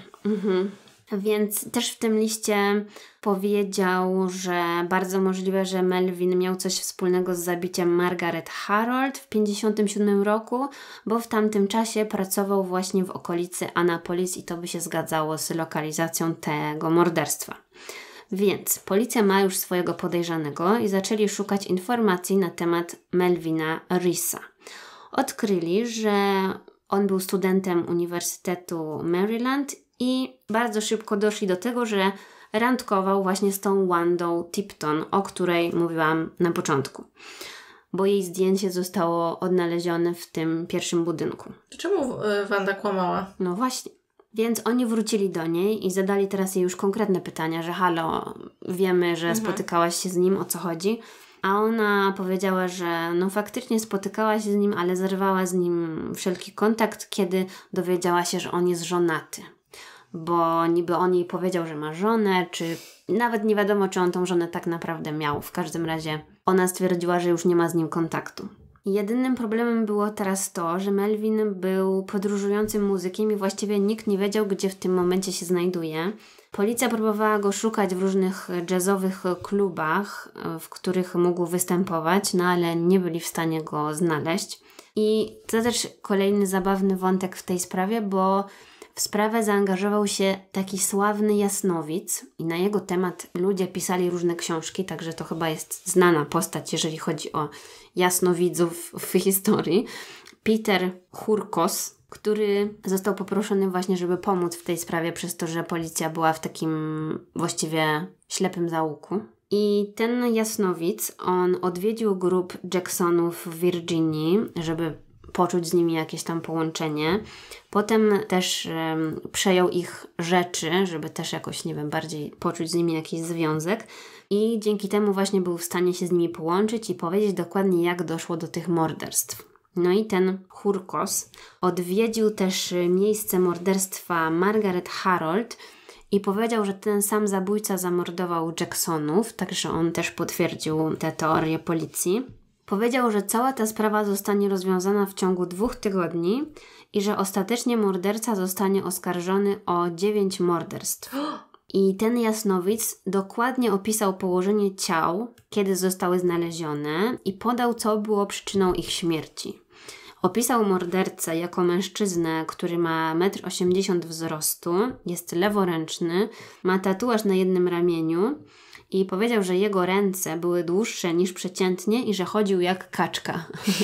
Więc też w tym liście powiedział, że bardzo możliwe, że Melvin miał coś wspólnego z zabiciem Margaret Harold w 1957 roku, bo w tamtym czasie pracował właśnie w okolicy Annapolis i to by się zgadzało z lokalizacją tego morderstwa. Więc policja ma już swojego podejrzanego i zaczęli szukać informacji na temat Melvina Reesa. Odkryli, że on był studentem Uniwersytetu Maryland i bardzo szybko doszli do tego, że randkował właśnie z tą Wandą Tipton, o której mówiłam na początku. Bo jej zdjęcie zostało odnalezione w tym pierwszym budynku. To czemu Wanda kłamała? No właśnie. Więc oni wrócili do niej i zadali teraz jej już konkretne pytania, że halo, wiemy, że spotykałaś się z nim, o co chodzi? A ona powiedziała, że no faktycznie spotykała się z nim, ale zerwała z nim wszelki kontakt, kiedy dowiedziała się, że on jest żonaty. Bo niby on jej powiedział, że ma żonę, czy nawet nie wiadomo, czy on tą żonę tak naprawdę miał. W każdym razie ona stwierdziła, że już nie ma z nim kontaktu. Jedynym problemem było teraz to, że Melvin był podróżującym muzykiem i właściwie nikt nie wiedział, gdzie w tym momencie się znajduje. Policja próbowała go szukać w różnych jazzowych klubach, w których mógł występować, no ale nie byli w stanie go znaleźć. I to też kolejny zabawny wątek w tej sprawie, bo w sprawę zaangażował się taki sławny jasnowic i na jego temat ludzie pisali różne książki, także to chyba jest znana postać, jeżeli chodzi o jasnowidzów w historii. Peter Hurkos, który został poproszony właśnie, żeby pomóc w tej sprawie przez to, że policja była w takim właściwie ślepym zaułku. I ten jasnowic, on odwiedził grup Jacksonów w Virginii, żeby poczuć z nimi jakieś tam połączenie. Potem też przejął ich rzeczy, żeby też jakoś, nie wiem, bardziej poczuć z nimi jakiś związek. I dzięki temu właśnie był w stanie się z nimi połączyć i powiedzieć dokładnie, jak doszło do tych morderstw. No i ten Hurkos odwiedził też miejsce morderstwa Margaret Harold i powiedział, że ten sam zabójca zamordował Jacksonów, także on też potwierdził tę teorię policji. Powiedział, że cała ta sprawa zostanie rozwiązana w ciągu 2 tygodni i że ostatecznie morderca zostanie oskarżony o 9 morderstw. I ten jasnowic dokładnie opisał położenie ciał, kiedy zostały znalezione i podał, co było przyczyną ich śmierci. Opisał mordercę jako mężczyznę, który ma 1,80 m wzrostu, jest leworęczny, ma tatuaż na jednym ramieniu i powiedział, że jego ręce były dłuższe niż przeciętnie i że chodził jak kaczka.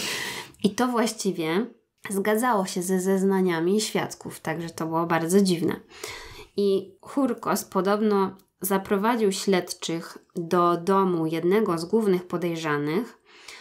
I to właściwie zgadzało się ze zeznaniami świadków, także to było bardzo dziwne. I Hurkos podobno zaprowadził śledczych do domu jednego z głównych podejrzanych,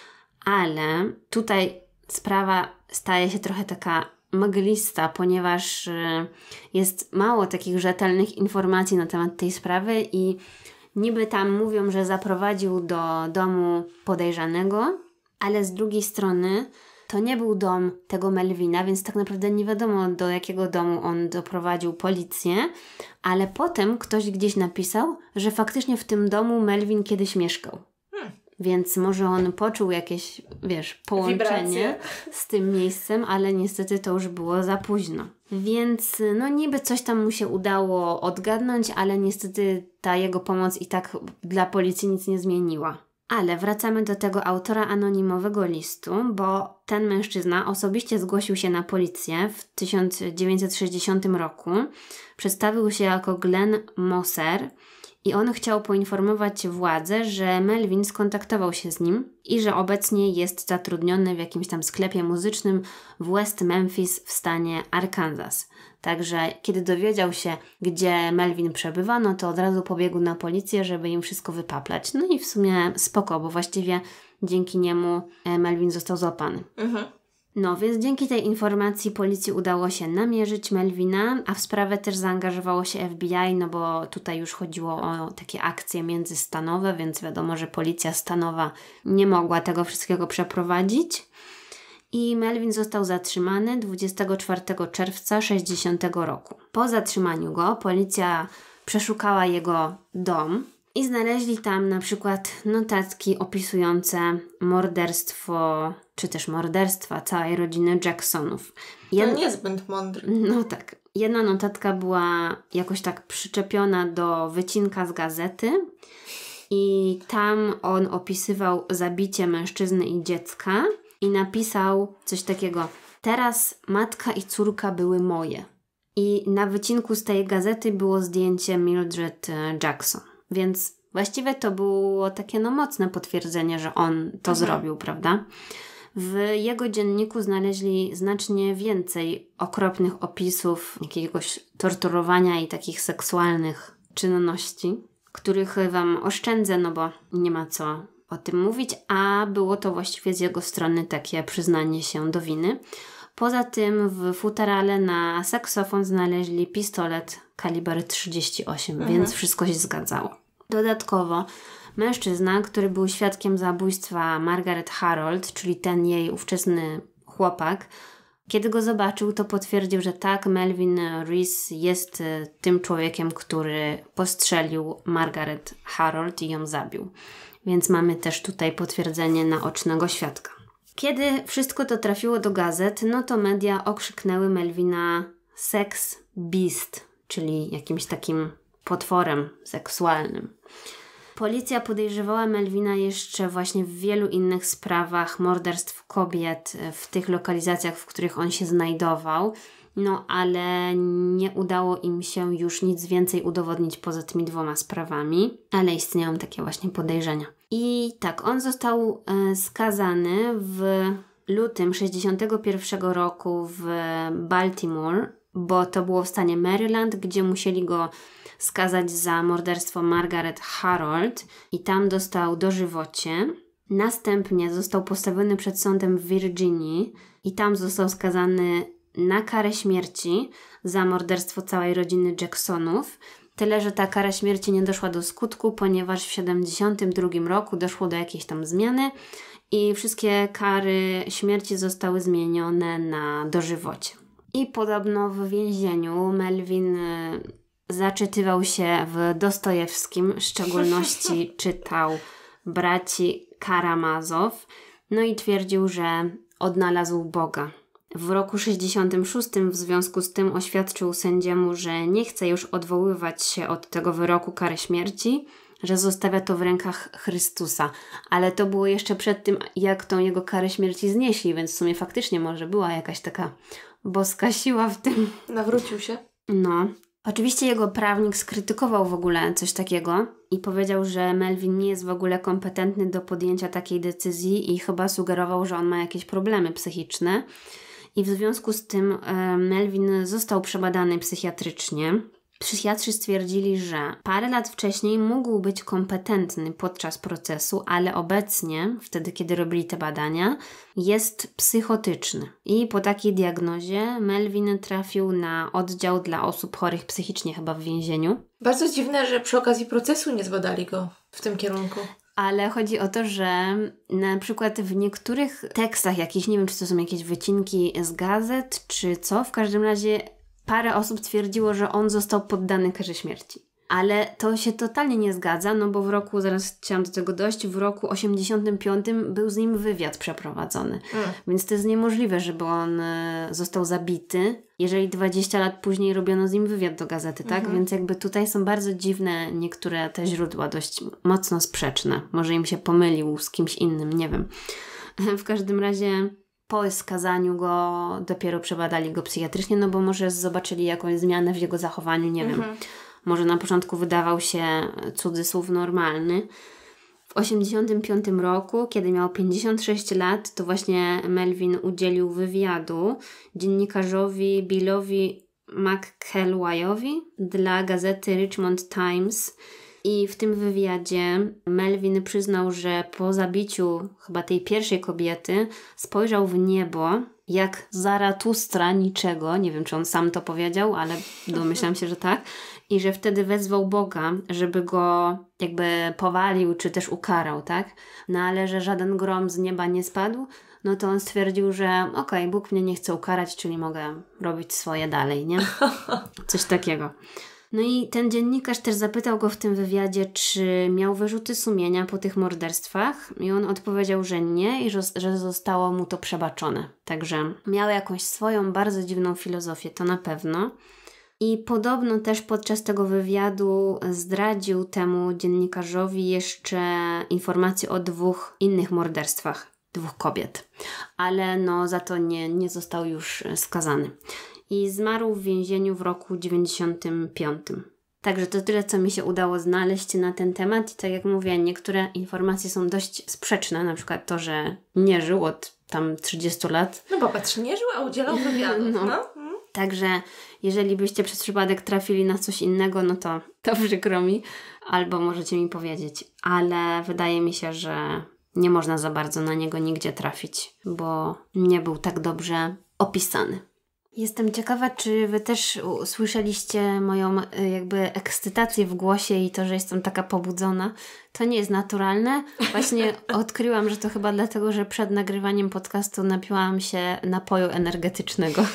ale tutaj sprawa staje się trochę taka mglista, ponieważ jest mało takich rzetelnych informacji na temat tej sprawy i niby tam mówią, że zaprowadził do domu podejrzanego, ale z drugiej strony to nie był dom tego Melvina, więc tak naprawdę nie wiadomo, do jakiego domu on doprowadził policję, ale potem ktoś gdzieś napisał, że faktycznie w tym domu Melvin kiedyś mieszkał. Więc może on poczuł jakieś, połączenie wibracje z tym miejscem, ale niestety to już było za późno. Więc no niby coś tam mu się udało odgadnąć, ale niestety ta jego pomoc i tak dla policji nic nie zmieniła. Ale wracamy do tego autora anonimowego listu, bo ten mężczyzna osobiście zgłosił się na policję w 1960 roku. Przedstawił się jako Glenn Moser I on chciał poinformować władze, że Melvin skontaktował się z nim i że obecnie jest zatrudniony w jakimś tam sklepie muzycznym w West Memphis w stanie Arkansas. Także kiedy dowiedział się, gdzie Melvin przebywa, no to od razu pobiegł na policję, żeby im wszystko wypaplać. No i w sumie spoko, bo właściwie dzięki niemu Melvin został złapany. No, więc dzięki tej informacji policji udało się namierzyć Melvina, a w sprawę też zaangażowało się FBI, no bo tutaj już chodziło o takie akcje międzystanowe, więc wiadomo, że policja stanowa nie mogła tego wszystkiego przeprowadzić. I Melvin został zatrzymany 24 czerwca 60 roku. Po zatrzymaniu go policja przeszukała jego dom i znaleźli tam na przykład notatki opisujące morderstwo, czy też morderstwa całej rodziny Jacksonów. To niezbyt mądry. No tak. Jedna notatka była jakoś tak przyczepiona do wycinka z gazety i tam on opisywał zabicie mężczyzny i dziecka i napisał coś takiego: teraz matka i córka były moje. I na wycinku z tej gazety było zdjęcie Mildred Jackson. Więc właściwie to było takie mocne potwierdzenie, że on to zrobił, prawda? W jego dzienniku znaleźli znacznie więcej okropnych opisów jakiegoś torturowania i takich seksualnych czynności, których Wam oszczędzę, no bo nie ma co o tym mówić, a było to właściwie z jego strony takie przyznanie się do winy. Poza tym w futerale na saksofon znaleźli pistolet kaliber 38, więc wszystko się zgadzało. Dodatkowo mężczyzna, który był świadkiem zabójstwa Margaret Harold, czyli ten jej ówczesny chłopak, kiedy go zobaczył, to potwierdził, że tak, Melvin Reese jest tym człowiekiem, który postrzelił Margaret Harold i ją zabił. Więc mamy też tutaj potwierdzenie naocznego świadka. Kiedy wszystko to trafiło do gazet, no to media okrzyknęły Melvina sex beast, czyli jakimś takim potworem seksualnym. Policja podejrzewała Melvina jeszcze właśnie w wielu innych sprawach morderstw kobiet w tych lokalizacjach, w których on się znajdował, no ale nie udało im się już nic więcej udowodnić poza tymi 2 sprawami, ale istnieją takie właśnie podejrzenia. I tak, on został skazany w lutym 61 roku w Baltimore, bo to było w stanie Maryland, gdzie musieli go skazać za morderstwo Margaret Harold i tam dostał dożywocie. Następnie został postawiony przed sądem w Virginii i tam został skazany na karę śmierci za morderstwo całej rodziny Jacksonów. Tyle, że ta kara śmierci nie doszła do skutku, ponieważ w 72 roku doszło do jakiejś tam zmiany i wszystkie kary śmierci zostały zmienione na dożywocie. I podobno w więzieniu Melvin zaczytywał się w Dostojewskim, w szczególności czytał braci Karamazow, no i twierdził, że odnalazł Boga. W roku 66 w związku z tym oświadczył sędziemu, że nie chce już odwoływać się od tego wyroku kary śmierci, że zostawia to w rękach Chrystusa. Ale to było jeszcze przed tym, jak tą jego karę śmierci znieśli, więc w sumie faktycznie może była jakaś taka boska siła w tym. Nawrócił się. No. Oczywiście jego prawnik skrytykował w ogóle coś takiego i powiedział, że Melvin nie jest w ogóle kompetentny do podjęcia takiej decyzji i chyba sugerował, że on ma jakieś problemy psychiczne. I w związku z tym Melvin został przebadany psychiatrycznie. Psychiatrzy stwierdzili, że parę lat wcześniej mógł być kompetentny podczas procesu, ale obecnie, wtedy kiedy robili te badania, jest psychotyczny. I po takiej diagnozie Melvin trafił na oddział dla osób chorych psychicznie chyba w więzieniu. Bardzo dziwne, że przy okazji procesu nie zbadali go w tym kierunku. Ale chodzi o to, że na przykład w niektórych tekstach jakichś, nie wiem, czy to są jakieś wycinki z gazet, czy co, w każdym razie parę osób twierdziło, że on został poddany karze śmierci. Ale to się totalnie nie zgadza, no bo w roku, zaraz chciałam do tego dojść, w roku 85 był z nim wywiad przeprowadzony. Więc to jest niemożliwe, żeby on został zabity, jeżeli 20 lat później robiono z nim wywiad do gazety, tak? Więc jakby tutaj są bardzo dziwne niektóre te źródła, dość mocno sprzeczne. Może im się pomylił z kimś innym, nie wiem. W każdym razie po skazaniu go dopiero przebadali go psychiatrycznie, no bo może zobaczyli jakąś zmianę w jego zachowaniu, nie wiem. może na początku wydawał się cudzysłów normalny. W 1985 roku, kiedy miał 56 lat, to właśnie Melvin udzielił wywiadu dziennikarzowi Billowi McElwayowi dla gazety Richmond Times. I w tym wywiadzie Melvin przyznał, że po zabiciu chyba tej pierwszej kobiety spojrzał w niebo jak Zaratustra niczego. Nie wiem, czy on sam to powiedział, ale domyślam się, że tak. I że wtedy wezwał Boga, żeby go jakby powalił, czy też ukarał, tak? No ale że żaden grom z nieba nie spadł, no to on stwierdził, że okej, Bóg mnie nie chce ukarać, czyli mogę robić swoje dalej, nie? Coś takiego. No i ten dziennikarz też zapytał go w tym wywiadzie, czy miał wyrzuty sumienia po tych morderstwach i on odpowiedział, że nie i że zostało mu to przebaczone. Także miał jakąś swoją bardzo dziwną filozofię, to na pewno. I podobno też podczas tego wywiadu zdradził temu dziennikarzowi jeszcze informacje o 2 innych morderstwach, 2 kobiet. Ale no za to nie został już skazany. I zmarł w więzieniu w roku 95. Także to tyle, co mi się udało znaleźć na ten temat. I tak jak mówię, niektóre informacje są dość sprzeczne. Na przykład to, że nie żył od tam 30 lat. No popatrz, nie żył, a udzielał wywiadów. No. Także jeżeli byście przez przypadek trafili na coś innego, no to przykro mi. Albo możecie mi powiedzieć. Ale wydaje mi się, że nie można za bardzo na niego nigdzie trafić, bo nie był tak dobrze opisany. Jestem ciekawa, czy wy też słyszeliście moją jakby ekscytację w głosie i to, że jestem taka pobudzona. To nie jest naturalne. Właśnie odkryłam, że to chyba dlatego, że przed nagrywaniem podcastu napiłam się napoju energetycznego.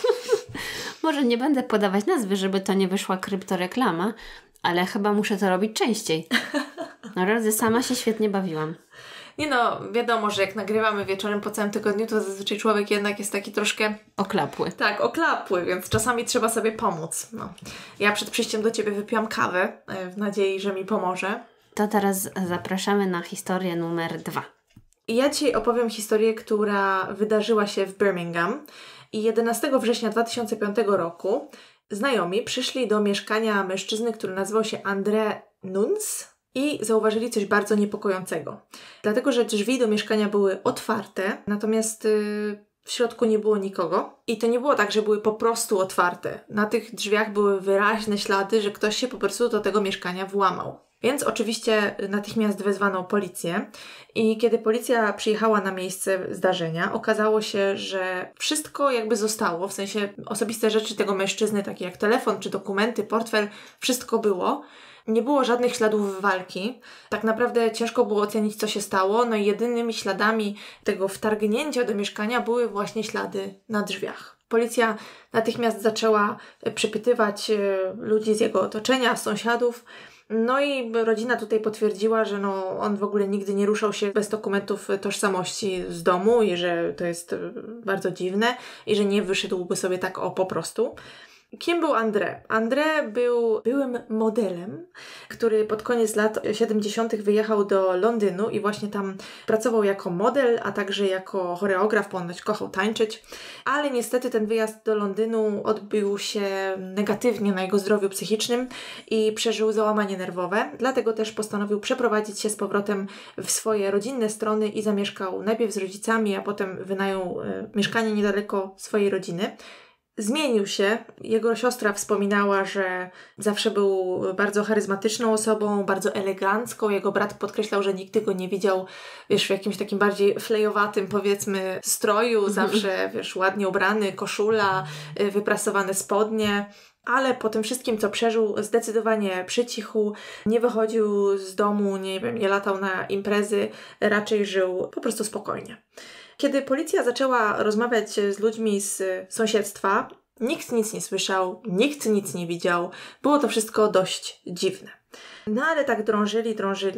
Może nie będę podawać nazwy, żeby to nie wyszła kryptoreklama, ale chyba muszę to robić częściej. Naprawdę sama się świetnie bawiłam. Nie no, wiadomo, że jak nagrywamy wieczorem po całym tygodniu, to zazwyczaj człowiek jednak jest taki troszkę... Oklapły. Tak, oklapły, więc czasami trzeba sobie pomóc. No. Ja przed przyjściem do Ciebie wypiłam kawę w nadziei, że mi pomoże. To teraz zapraszamy na historię numer 2. I ja Ci opowiem historię, która wydarzyła się w Birmingham. I 11 września 2005 roku znajomi przyszli do mieszkania mężczyzny, który nazywał się André Nunes i zauważyli coś bardzo niepokojącego. Dlatego, że drzwi do mieszkania były otwarte, natomiast w środku nie było nikogo. I to nie było tak, że były po prostu otwarte. Na tych drzwiach były wyraźne ślady, że ktoś się po prostu do tego mieszkania włamał. Więc oczywiście natychmiast wezwano policję i kiedy policja przyjechała na miejsce zdarzenia, okazało się, że wszystko jakby zostało, w sensie osobiste rzeczy tego mężczyzny, takie jak telefon czy dokumenty, portfel, wszystko było. Nie było żadnych śladów walki. Tak naprawdę ciężko było ocenić, co się stało. No i jedynymi śladami tego wtargnięcia do mieszkania były właśnie ślady na drzwiach. Policja natychmiast zaczęła przepytywać ludzi z jego otoczenia, sąsiadów. No i rodzina tutaj potwierdziła, że on w ogóle nigdy nie ruszał się bez dokumentów tożsamości z domu i że to jest bardzo dziwne i że nie wyszedłby sobie tak po prostu. Kim był André? André był byłym modelem, który pod koniec lat 70. wyjechał do Londynu i właśnie tam pracował jako model, a także jako choreograf, ponoć kochał tańczyć. Ale niestety ten wyjazd do Londynu odbył się negatywnie na jego zdrowiu psychicznym i przeżył załamanie nerwowe. Dlatego też postanowił przeprowadzić się z powrotem w swoje rodzinne strony i zamieszkał najpierw z rodzicami, a potem wynajął mieszkanie niedaleko swojej rodziny. Zmienił się. Jego siostra wspominała, że zawsze był bardzo charyzmatyczną osobą, bardzo elegancką. Jego brat podkreślał, że nigdy go nie widział, w jakimś takim bardziej flejowatym, powiedzmy, stroju. Zawsze, ładnie ubrany, koszula, wyprasowane spodnie. Ale po tym wszystkim, co przeżył, zdecydowanie przycichł, nie wychodził z domu, nie latał na imprezy, raczej żył po prostu spokojnie. Kiedy policja zaczęła rozmawiać z ludźmi z sąsiedztwa, nikt nic nie słyszał, nikt nic nie widział. Było to wszystko dość dziwne. No ale tak drążyli,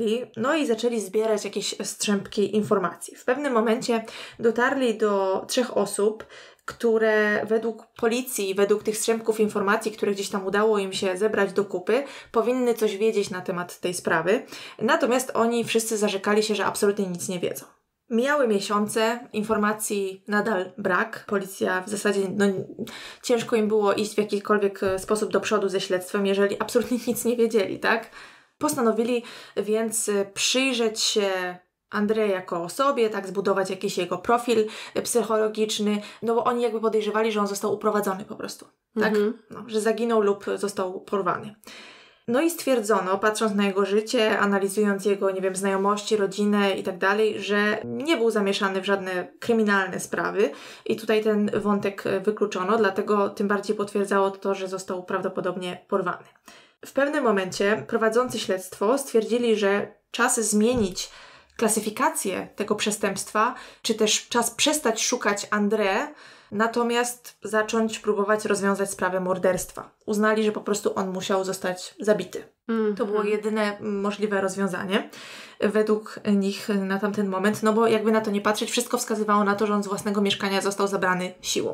no i zaczęli zbierać jakieś strzępki informacji. W pewnym momencie dotarli do 3 osób, które według policji, według tych strzępków informacji, które gdzieś tam udało im się zebrać do kupy, powinny coś wiedzieć na temat tej sprawy. Natomiast oni wszyscy zarzekali się, że absolutnie nic nie wiedzą. Mijały miesiące, informacji nadal brak. Policja w zasadzie ciężko im było iść w jakikolwiek sposób do przodu ze śledztwem, jeżeli absolutnie nic nie wiedzieli, tak? Postanowili więc przyjrzeć się André jako osobie, tak, zbudować jakiś jego profil psychologiczny, no bo oni jakby podejrzewali, że on został uprowadzony po prostu, tak? Że zaginął lub został porwany. No i stwierdzono, patrząc na jego życie, analizując jego, nie wiem, znajomości, rodzinę i tak dalej, że nie był zamieszany w żadne kryminalne sprawy i tutaj ten wątek wykluczono, dlatego tym bardziej potwierdzało to, że został prawdopodobnie porwany. W pewnym momencie prowadzący śledztwo stwierdzili, że czas zmienić klasyfikację tego przestępstwa, czy też czas przestać szukać André, natomiast zacząć próbować rozwiązać sprawę morderstwa. Uznali, że po prostu on musiał zostać zabity. To było jedyne możliwe rozwiązanie według nich na tamten moment, no bo jakby na to nie patrzeć, wszystko wskazywało na to, że on z własnego mieszkania został zabrany siłą.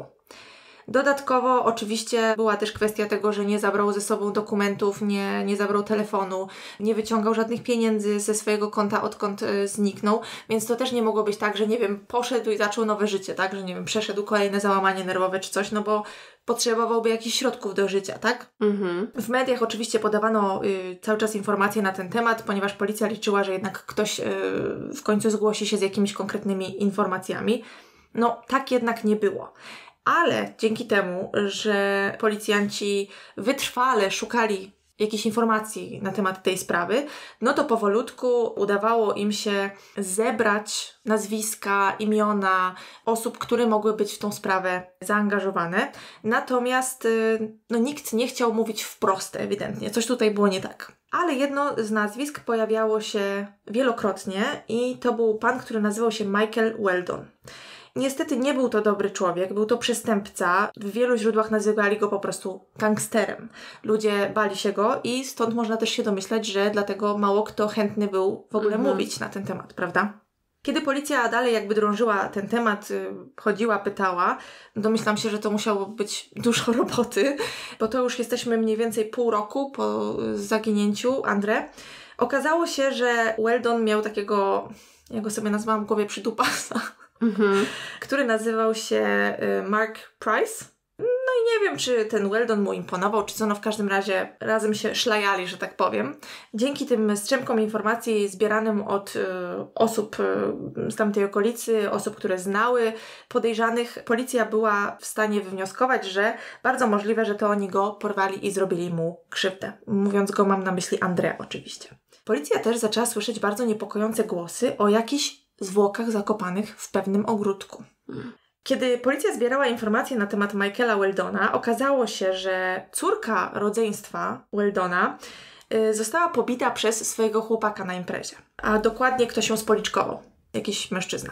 Dodatkowo oczywiście była też kwestia tego, że nie zabrał ze sobą dokumentów, nie zabrał telefonu, nie wyciągał żadnych pieniędzy ze swojego konta, odkąd zniknął, więc to też nie mogło być tak, że nie wiem, poszedł i zaczął nowe życie, tak, że nie wiem, przeszedł kolejne załamanie nerwowe czy coś, no bo potrzebowałby jakichś środków do życia, tak? W mediach oczywiście podawano cały czas informacje na ten temat, ponieważ policja liczyła, że jednak ktoś w końcu zgłosi się z jakimiś konkretnymi informacjami. No, tak jednak nie było. Ale dzięki temu, że policjanci wytrwale szukali jakichś informacji na temat tej sprawy, no to powolutku udawało im się zebrać nazwiska, imiona osób, które mogły być w tą sprawę zaangażowane. Natomiast nikt nie chciał mówić wprost ewidentnie. Coś tutaj było nie tak. Ale jedno z nazwisk pojawiało się wielokrotnie i to był pan, który nazywał się Michael Weldon. Niestety nie był to dobry człowiek, był to przestępca. W wielu źródłach nazywali go po prostu gangsterem. Ludzie bali się go i stąd można też się domyślać, że dlatego mało kto chętny był w ogóle mówić na ten temat, prawda? Kiedy policja dalej jakby drążyła ten temat, chodziła, pytała, domyślam się, że to musiało być dużo roboty, bo to już jesteśmy mniej więcej pół roku po zaginięciu André. Okazało się, że Weldon miał takiego, ja go sobie nazwałam w głowie przydupasa, który nazywał się Mark Price. No i nie wiem, czy ten Weldon mu imponował, czy co, no w każdym razie razem się szlajali, że tak powiem. Dzięki tym strzępkom informacji zbieranym od osób z tamtej okolicy, osób, które znały podejrzanych, policja była w stanie wywnioskować, że bardzo możliwe, że to oni go porwali i zrobili mu krzywdę. Mówiąc go, mam na myśli André oczywiście. Policja też zaczęła słyszeć bardzo niepokojące głosy o jakichś zwłokach zakopanych w pewnym ogródku. Kiedy policja zbierała informacje na temat Michaela Weldona, okazało się, że córka rodzeństwa Weldona została pobita przez swojego chłopaka na imprezie. A dokładnie ktoś ją spoliczkował. Jakiś mężczyzna.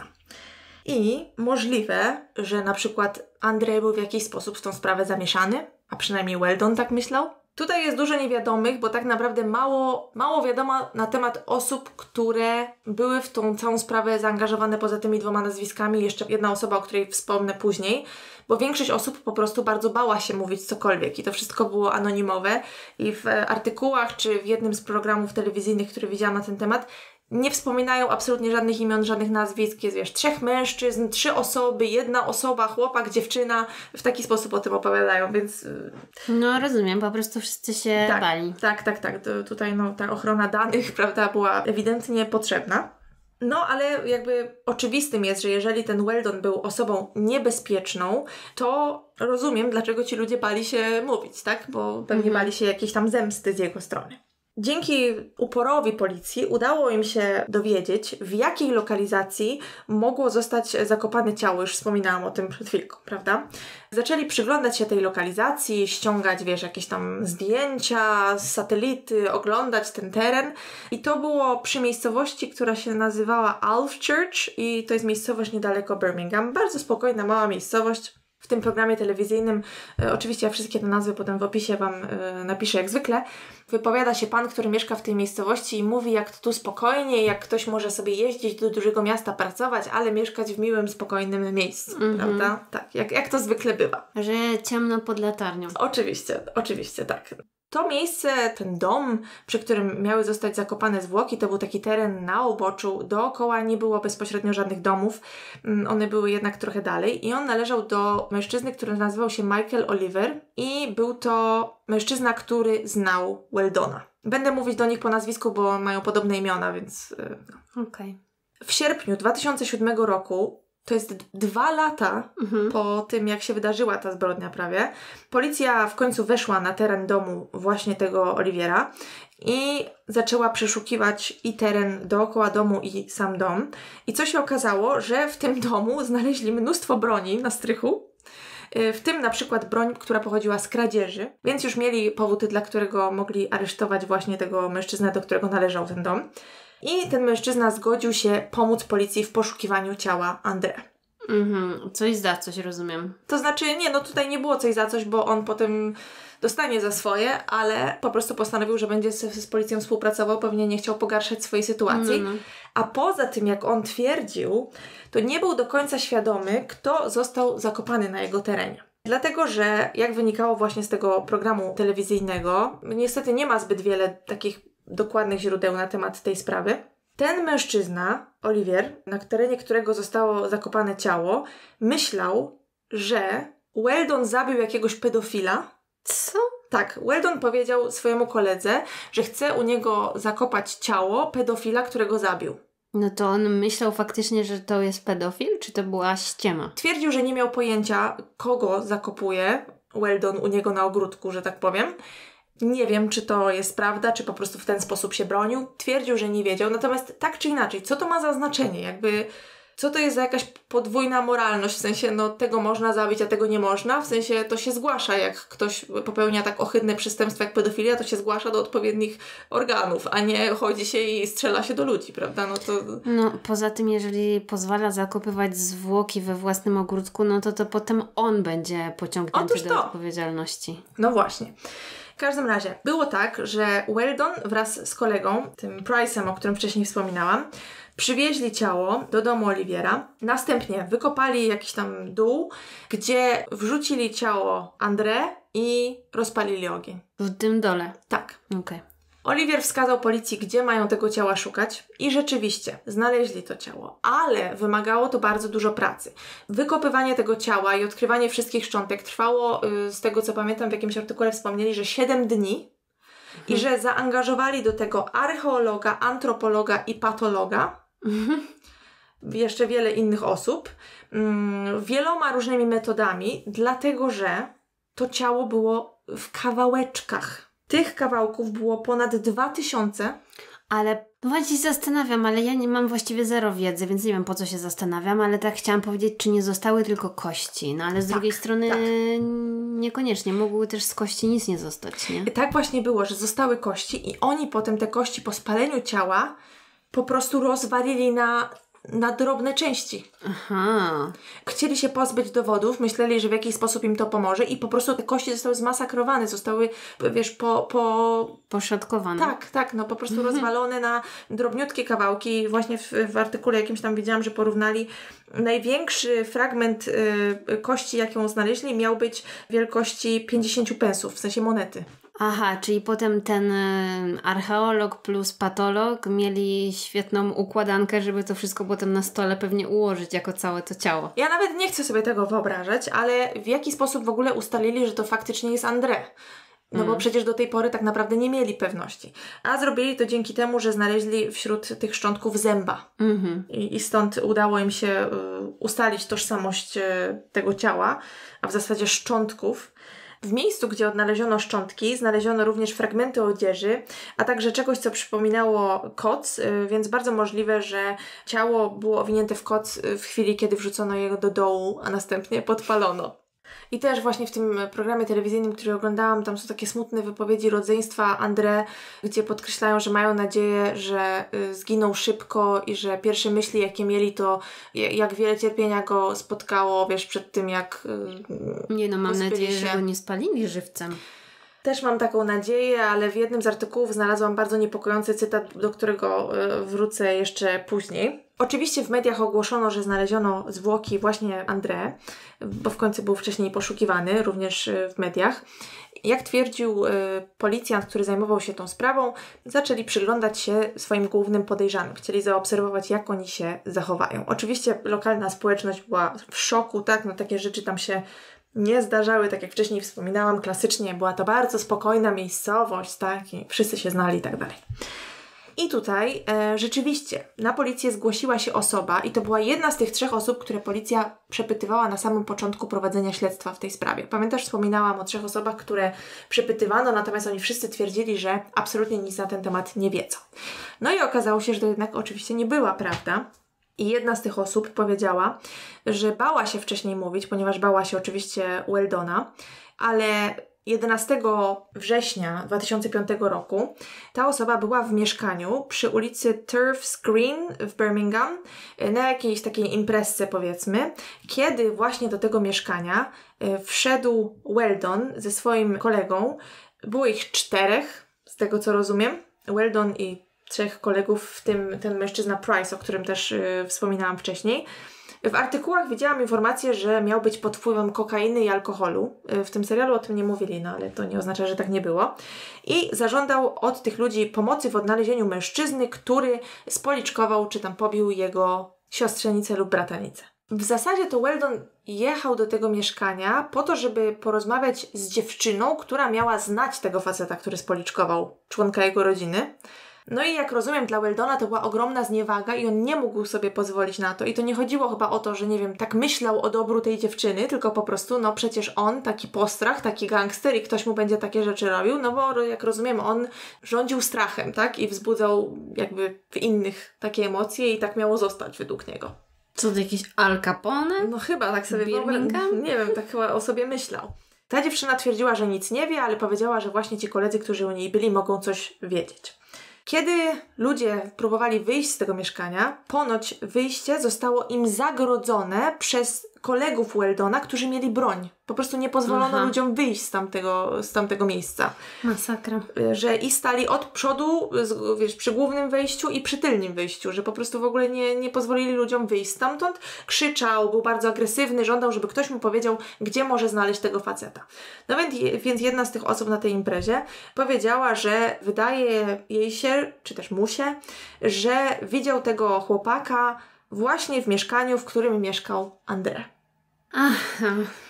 I możliwe, że na przykład André był w jakiś sposób w tą sprawę zamieszany, a przynajmniej Weldon tak myślał. Tutaj jest dużo niewiadomych, bo tak naprawdę mało wiadomo na temat osób, które były w tą całą sprawę zaangażowane poza tymi dwoma nazwiskami. Jeszcze jedna osoba, o której wspomnę później, bo większość osób po prostu bardzo bała się mówić cokolwiek i to wszystko było anonimowe i w artykułach czy w jednym z programów telewizyjnych, które widziałam na ten temat, nie wspominają absolutnie żadnych imion, żadnych nazwisk. Jest, wiesz, 3 mężczyzn, 3 osoby, 1 osoba, chłopak, dziewczyna. W taki sposób o tym opowiadają, więc... No rozumiem, po prostu wszyscy się bali. Tak. Tutaj ta ochrona danych, prawda, była ewidentnie potrzebna. No, ale jakby oczywistym jest, że jeżeli ten Weldon był osobą niebezpieczną, to rozumiem, dlaczego ci ludzie bali się mówić, tak? Bo pewnie bali się jakiejś tam zemsty z jego strony. Dzięki uporowi policji udało im się dowiedzieć, w jakiej lokalizacji mogło zostać zakopane ciało. Już wspominałam o tym przed chwilką, prawda? Zaczęli przyglądać się tej lokalizacji, ściągać, wiesz, jakieś tam zdjęcia z satelity, oglądać ten teren. I to było przy miejscowości, która się nazywała Alvechurch i to jest miejscowość niedaleko Birmingham. Bardzo spokojna, mała miejscowość. W tym programie telewizyjnym, oczywiście ja wszystkie te nazwy potem w opisie Wam napiszę jak zwykle, wypowiada się pan, który mieszka w tej miejscowości i mówi, jak tu spokojnie, jak ktoś może sobie jeździć do dużego miasta, pracować, ale mieszkać w miłym, spokojnym miejscu, prawda? Tak, jak to zwykle bywa. Że ciemno pod latarnią. Oczywiście, tak. To miejsce, ten dom, przy którym miały zostać zakopane zwłoki, to był taki teren na uboczu, dookoła nie było bezpośrednio żadnych domów, one były jednak trochę dalej i on należał do mężczyzny, który nazywał się Michael Oliver i był to mężczyzna, który znał Weldona. Będę mówić do nich po nazwisku, bo mają podobne imiona, więc... Okej. W sierpniu 2007 roku, to jest 2 lata po tym, jak się wydarzyła ta zbrodnia prawie, policja w końcu weszła na teren domu właśnie tego Oliviera i zaczęła przeszukiwać i teren dookoła domu i sam dom. I co się okazało, że w tym domu znaleźli mnóstwo broni na strychu, w tym na przykład broń, która pochodziła z kradzieży, więc już mieli powód, dla którego mogli aresztować właśnie tego mężczyznę, do którego należał ten dom. I ten mężczyzna zgodził się pomóc policji w poszukiwaniu ciała André. Coś za coś, rozumiem. To znaczy, tutaj nie było coś za coś, bo on potem dostanie za swoje, ale po prostu postanowił, że będzie z policją współpracował, pewnie nie chciał pogarszać swojej sytuacji. A poza tym, jak on twierdził, to nie był do końca świadomy, kto został zakopany na jego terenie. Dlatego, że jak wynikało właśnie z tego programu telewizyjnego, niestety nie ma zbyt wiele takich dokładnych źródeł na temat tej sprawy. Ten mężczyzna, Olivier, na terenie którego zostało zakopane ciało, myślał, że Weldon zabił jakiegoś pedofila. Co? Tak, Weldon powiedział swojemu koledze, że chce u niego zakopać ciało pedofila, którego zabił. No to on myślał faktycznie, że to jest pedofil, czy to była ściema? Twierdził, że nie miał pojęcia, kogo zakopuje Weldon u niego na ogródku, że tak powiem. Nie wiem, czy to jest prawda, czy po prostu w ten sposób się bronił. Twierdził, że nie wiedział. Natomiast tak czy inaczej, co to ma za znaczenie? Co to jest za jakaś podwójna moralność? W sensie, tego można zabić, a tego nie można. W sensie, to się zgłasza, jak ktoś popełnia tak ohydne przestępstwo jak pedofilia, to się zgłasza do odpowiednich organów, a nie chodzi się i strzela się do ludzi, prawda? Poza tym, jeżeli pozwala zakopywać zwłoki we własnym ogródku, to potem on będzie pociągnięty do odpowiedzialności. No właśnie. W każdym razie, było tak, że Weldon wraz z kolegą, tym Price'em, o którym wcześniej wspominałam, przywieźli ciało do domu Oliviera. Następnie wykopali jakiś tam dół, gdzie wrzucili ciało André i rozpalili ogień. W tym dole? Tak. Okej. Olivier wskazał policji, gdzie mają tego ciała szukać i rzeczywiście znaleźli to ciało, ale wymagało to bardzo dużo pracy. Wykopywanie tego ciała i odkrywanie wszystkich szczątek trwało, z tego co pamiętam, w jakimś artykule wspomnieli, że 7 dni i że zaangażowali do tego archeologa, antropologa i patologa, jeszcze wiele innych osób, wieloma różnymi metodami, dlatego że to ciało było w kawałeczkach. Tych kawałków było ponad 2000. Ale właśnie się zastanawiam, ale ja nie mam właściwie zero wiedzy, więc nie wiem, po co się zastanawiam, ale tak chciałam powiedzieć, czy nie zostały tylko kości. Ale z drugiej strony niekoniecznie. Mogły też z kości nic nie zostać, nie? Tak właśnie było, że zostały kości i oni potem te kości po spaleniu ciała po prostu rozwalili na drobne części. Aha. Chcieli się pozbyć dowodów, myśleli, że w jakiś sposób im to pomoże i po prostu te kości zostały zmasakrowane, zostały, poszatkowane. Tak, po prostu rozwalone na drobniutkie kawałki. Właśnie w artykule jakimś tam widziałam, że porównali największy fragment kości, jaką znaleźli, miał być wielkości 50 pensów, w sensie monety. Aha, czyli potem ten archeolog plus patolog mieli świetną układankę, żeby to wszystko potem na stole pewnie ułożyć jako całe to ciało. Ja nawet nie chcę sobie tego wyobrażać, ale w jaki sposób w ogóle ustalili, że to faktycznie jest André? Bo przecież do tej pory tak naprawdę nie mieli pewności. A zrobili to dzięki temu, że znaleźli wśród tych szczątków zęba. I stąd udało im się ustalić tożsamość tego ciała, a w zasadzie szczątków. W miejscu, gdzie odnaleziono szczątki, znaleziono również fragmenty odzieży, a także czegoś, co przypominało koc, więc bardzo możliwe, że ciało było owinięte w koc w chwili, kiedy wrzucono je do dołu, a następnie podpalono. I też właśnie w tym programie telewizyjnym, który oglądałam, tam są takie smutne wypowiedzi rodzeństwa André, gdzie podkreślają, że mają nadzieję, że zginął szybko i że pierwsze myśli, jakie mieli, to jak wiele cierpienia go spotkało, przed tym, jak mam nadzieję, że go nie spalili żywcem. Też mam taką nadzieję, ale w jednym z artykułów znalazłam bardzo niepokojący cytat, do którego wrócę jeszcze później. Oczywiście w mediach ogłoszono, że znaleziono zwłoki właśnie André, bo w końcu był wcześniej poszukiwany, również w mediach. Jak twierdził policjant, który zajmował się tą sprawą, zaczęli przyglądać się swoim głównym podejrzanym. Chcieli zaobserwować, jak oni się zachowają. Oczywiście lokalna społeczność była w szoku, tak? No takie rzeczy tam się nie zdarzały, tak jak wcześniej wspominałam, klasycznie była to bardzo spokojna miejscowość, tak? I wszyscy się znali i tak dalej. I tutaj rzeczywiście na policję zgłosiła się osoba i to była jedna z tych 3 osób, które policja przepytywała na samym początku prowadzenia śledztwa w tej sprawie. Pamiętasz, wspominałam o 3 osobach, które przepytywano, natomiast oni wszyscy twierdzili, że absolutnie nic na ten temat nie wiedzą. No i okazało się, że to jednak oczywiście nie była prawda. I jedna z tych osób powiedziała, że bała się wcześniej mówić, ponieważ bała się oczywiście Weldona, ale 11 września 2005 roku ta osoba była w mieszkaniu przy ulicy Turfs Green w Birmingham na jakiejś takiej imprezce, powiedzmy, kiedy właśnie do tego mieszkania wszedł Weldon ze swoim kolegą. Było ich 4, z tego co rozumiem. Weldon i 3 kolegów, w tym ten mężczyzna Price, o którym też wspominałam wcześniej. W artykułach widziałam informację, że miał być pod wpływem kokainy i alkoholu. W tym serialu o tym nie mówili, no ale to nie oznacza, że tak nie było. I zażądał od tych ludzi pomocy w odnalezieniu mężczyzny, który spoliczkował czy tam pobił jego siostrzenicę lub bratanicę. W zasadzie to Weldon jechał do tego mieszkania po to, żeby porozmawiać z dziewczyną, która miała znać tego faceta, który spoliczkował członka jego rodziny. No i jak rozumiem, dla Weldona to była ogromna zniewaga i on nie mógł sobie pozwolić na to. I to nie chodziło chyba o to, że nie wiem, tak myślał o dobru tej dziewczyny, tylko po prostu, no przecież on, taki postrach, taki gangster i ktoś mu będzie takie rzeczy robił, no bo jak rozumiem, on rządził strachem, tak? I wzbudzał jakby w innych takie emocje i tak miało zostać według niego. Co to jakiś Al Capone? No chyba tak sobie Birmingham? nie wiem, tak chyba o sobie myślał. Ta dziewczyna twierdziła, że nic nie wie, ale powiedziała, że właśnie ci koledzy, którzy u niej byli, mogą coś wiedzieć. Kiedy ludzie próbowali wyjść z tego mieszkania, ponoć wyjście zostało im zagrodzone przez kolegów Weldona, którzy mieli broń. Po prostu nie pozwolono ludziom wyjść z tamtego miejsca. Masakra. Że i stali od przodu, wiesz, przy głównym wejściu i przy tylnym wyjściu, że po prostu w ogóle nie pozwolili ludziom wyjść stamtąd. Krzyczał, był bardzo agresywny, żądał, żeby ktoś mu powiedział, gdzie może znaleźć tego faceta. No więc jedna z tych osób na tej imprezie powiedziała, że wydaje jej się, czy też mu się, że widział tego chłopaka właśnie w mieszkaniu, w którym mieszkał André. Aha.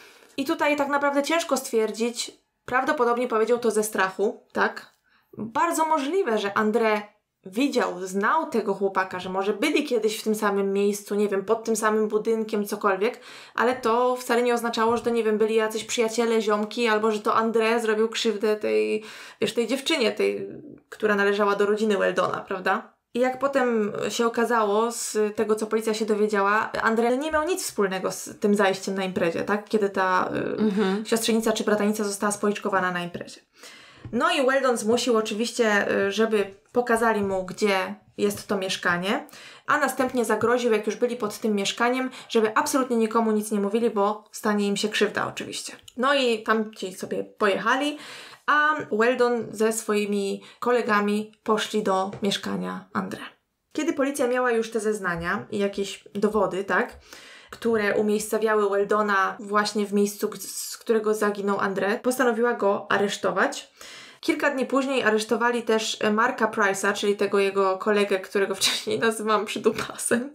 I tutaj tak naprawdę ciężko stwierdzić, prawdopodobnie powiedział to ze strachu, tak? Bardzo możliwe, że André widział, znał tego chłopaka, że może byli kiedyś w tym samym miejscu, nie wiem, pod tym samym budynkiem, cokolwiek, ale to wcale nie oznaczało, że to, nie wiem, byli jacyś przyjaciele, ziomki, albo że to André zrobił krzywdę tej dziewczynie, tej, która należała do rodziny Weldona, prawda? I jak potem się okazało, z tego co policja się dowiedziała, André nie miał nic wspólnego z tym zajściem na imprezie, tak? Kiedy ta siostrzenica czy bratanica została spoliczkowana na imprezie. No i Weldon zmusił oczywiście, żeby pokazali mu, gdzie jest to mieszkanie, a następnie zagroził, jak już byli pod tym mieszkaniem, żeby absolutnie nikomu nic nie mówili, bo stanie im się krzywda oczywiście. No i tamci sobie pojechali, a Weldon ze swoimi kolegami poszli do mieszkania André. Kiedy policja miała już te zeznania i jakieś dowody, tak, które umiejscawiały Weldona właśnie w miejscu, z którego zaginął André, postanowiła go aresztować. Kilka dni później aresztowali też Marka Price'a, czyli tego jego kolegę, którego wcześniej nazywam przydupasem.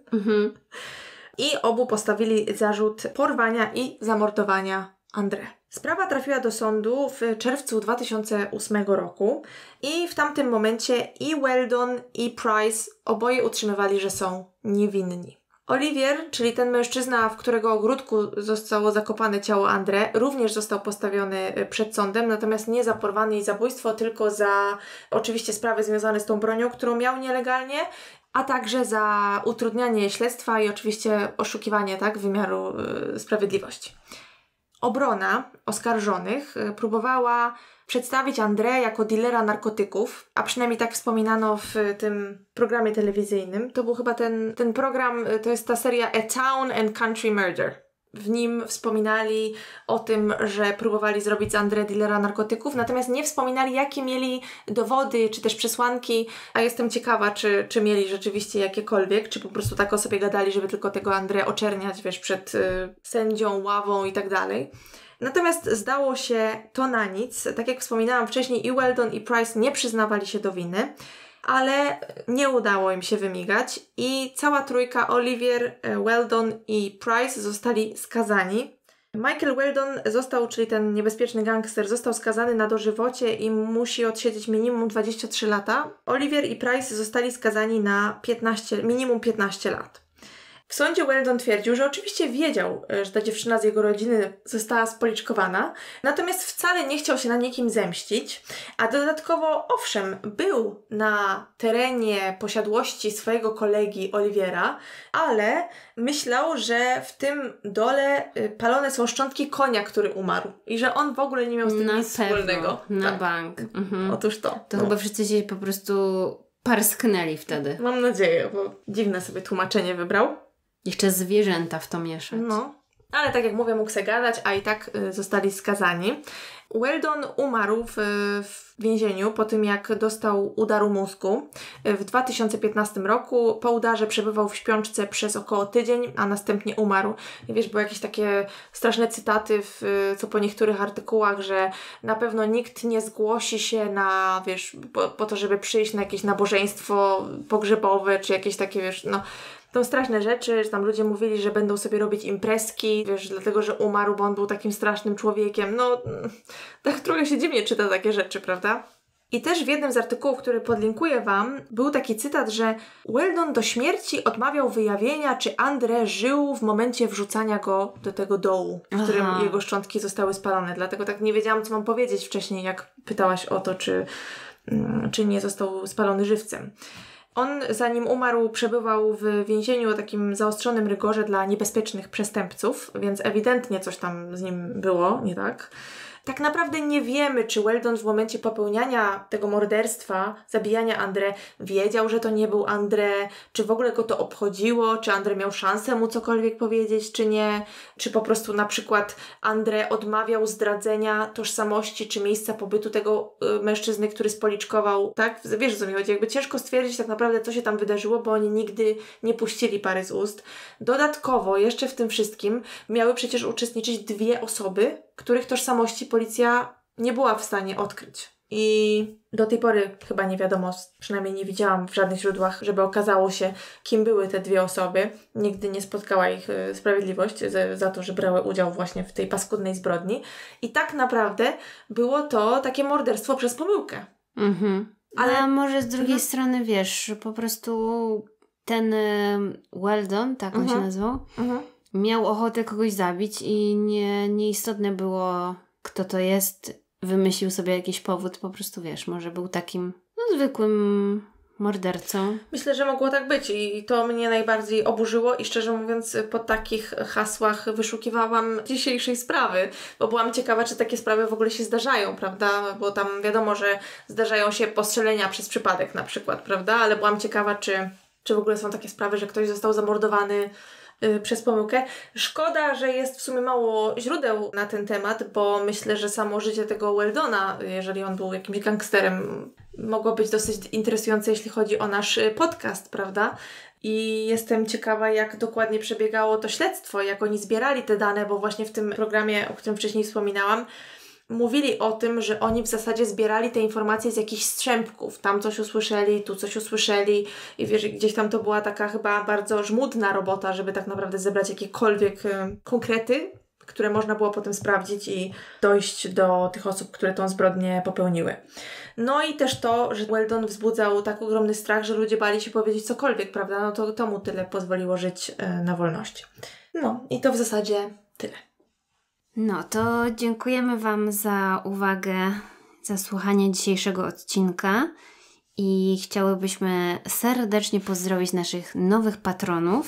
I obu postawili zarzut porwania i zamordowania André. Sprawa trafiła do sądu w czerwcu 2008 roku i w tamtym momencie i Weldon, i Price oboje utrzymywali, że są niewinni. Olivier, czyli ten mężczyzna, w którego ogródku zostało zakopane ciało André, również został postawiony przed sądem, natomiast nie za porwanie i zabójstwo, tylko za oczywiście sprawy związane z tą bronią, którą miał nielegalnie, a także za utrudnianie śledztwa i oczywiście oszukiwanie, tak, wymiaru sprawiedliwości. Obrona oskarżonych próbowała przedstawić André jako dealera narkotyków, a przynajmniej tak wspominano w tym programie telewizyjnym. To był chyba ten program, to jest ta seria A Town and Country Murder. W nim wspominali o tym, że próbowali zrobić z André dealera narkotyków, natomiast nie wspominali, jakie mieli dowody, czy też przesłanki, a jestem ciekawa, czy mieli rzeczywiście jakiekolwiek, czy po prostu tak o sobie gadali, żeby tylko tego André oczerniać, wiesz, przed sędzią, ławą i tak dalej. Natomiast zdało się to na nic. Tak jak wspominałam wcześniej, i Weldon, i Price nie przyznawali się do winy, ale nie udało im się wymigać i cała trójka, Oliver, Weldon i Price, zostali skazani. Michael Weldon został, czyli ten niebezpieczny gangster, został skazany na dożywocie i musi odsiedzieć minimum 23 lata. Oliver i Price zostali skazani na minimum 15 lat. W sądzie Weldon twierdził, że oczywiście wiedział, że ta dziewczyna z jego rodziny została spoliczkowana, natomiast wcale nie chciał się na nikim zemścić, a dodatkowo, owszem, był na terenie posiadłości swojego kolegi Olivera, ale myślał, że w tym dole palone są szczątki konia, który umarł i że on w ogóle nie miał z tym nic wspólnego. Na bank. Mhm. Otóż to. To chyba wszyscy się po prostu parsknęli wtedy. Mam nadzieję, bo dziwne sobie tłumaczenie wybrał. Jeszcze zwierzęta w to mieszać. No, ale tak jak mówię, mógł se gadać, a i tak zostali skazani. Weldon umarł w więzieniu po tym, jak dostał udaru mózgu w 2015 roku. Po udarze przebywał w śpiączce przez około tydzień, a następnie umarł. I wiesz, były jakieś takie straszne cytaty, co po niektórych artykułach, że na pewno nikt nie zgłosi się na, wiesz, po to, żeby przyjść na jakieś nabożeństwo pogrzebowe, czy jakieś takie, wiesz, no... To straszne rzeczy, że tam ludzie mówili, że będą sobie robić imprezki, wiesz, dlatego, że umarł, bo on był takim strasznym człowiekiem. No, tak trochę się dziwnie czyta takie rzeczy, prawda? I też w jednym z artykułów, który podlinkuję Wam, był taki cytat, że Weldon do śmierci odmawiał wyjawienia, czy André żył w momencie wrzucania go do tego dołu, w którym jego szczątki zostały spalone. Dlatego tak nie wiedziałam, co mam powiedzieć wcześniej, jak pytałaś o to, czy nie został spalony żywcem. On, zanim umarł, przebywał w więzieniu o takim zaostrzonym rygorze dla niebezpiecznych przestępców, więc ewidentnie coś tam z nim było, nie tak? Tak naprawdę nie wiemy, czy Weldon w momencie popełniania tego morderstwa, zabijania André, wiedział, że to nie był André, czy w ogóle go to obchodziło, czy André miał szansę mu cokolwiek powiedzieć, czy nie, czy po prostu na przykład André odmawiał zdradzenia tożsamości, czy miejsca pobytu tego mężczyzny, który spoliczkował, tak? Wiesz, o co mi chodzi? Jakby ciężko stwierdzić tak naprawdę, co się tam wydarzyło, bo oni nigdy nie puścili pary z ust. Dodatkowo jeszcze w tym wszystkim miały przecież uczestniczyć 2 osoby, których tożsamości policja nie była w stanie odkryć. I do tej pory chyba nie wiadomo, przynajmniej nie widziałam w żadnych źródłach, żeby okazało się, kim były te 2 osoby. Nigdy nie spotkała ich sprawiedliwość za to, że brały udział właśnie w tej paskudnej zbrodni. I tak naprawdę było to takie morderstwo przez pomyłkę. Mhm. Ale a może z drugiej strony, wiesz, po prostu ten Weldon, tak on się nazywał, miał ochotę kogoś zabić i nieistotne było, kto to jest. Wymyślił sobie jakiś powód, po prostu wiesz, może był takim zwykłym mordercą. Myślę, że mogło tak być i to mnie najbardziej oburzyło i szczerze mówiąc po takich hasłach wyszukiwałam dzisiejszej sprawy, bo byłam ciekawa, czy takie sprawy w ogóle się zdarzają, prawda? Bo tam wiadomo, że zdarzają się postrzelenia przez przypadek na przykład, prawda? Ale byłam ciekawa, czy w ogóle są takie sprawy, że ktoś został zamordowany przez pomyłkę. Szkoda, że jest w sumie mało źródeł na ten temat, bo myślę, że samo życie tego Weldona, jeżeli on był jakimś gangsterem, mogło być dosyć interesujące, jeśli chodzi o nasz podcast, prawda? I jestem ciekawa, jak dokładnie przebiegało to śledztwo, jak oni zbierali te dane, bo właśnie w tym programie, o którym wcześniej wspominałam, mówili o tym, że oni w zasadzie zbierali te informacje z jakichś strzępków. Tam coś usłyszeli, tu coś usłyszeli i wiesz, gdzieś tam to była taka chyba bardzo żmudna robota, żeby tak naprawdę zebrać jakiekolwiek konkrety, które można było potem sprawdzić i dojść do tych osób, które tą zbrodnię popełniły. No i też to, że Weldon wzbudzał tak ogromny strach, że ludzie bali się powiedzieć cokolwiek, prawda? No to mu tyle pozwoliło żyć na wolności. No i to w zasadzie tyle. No to dziękujemy Wam za uwagę, za słuchanie dzisiejszego odcinka i chciałybyśmy serdecznie pozdrowić naszych nowych patronów: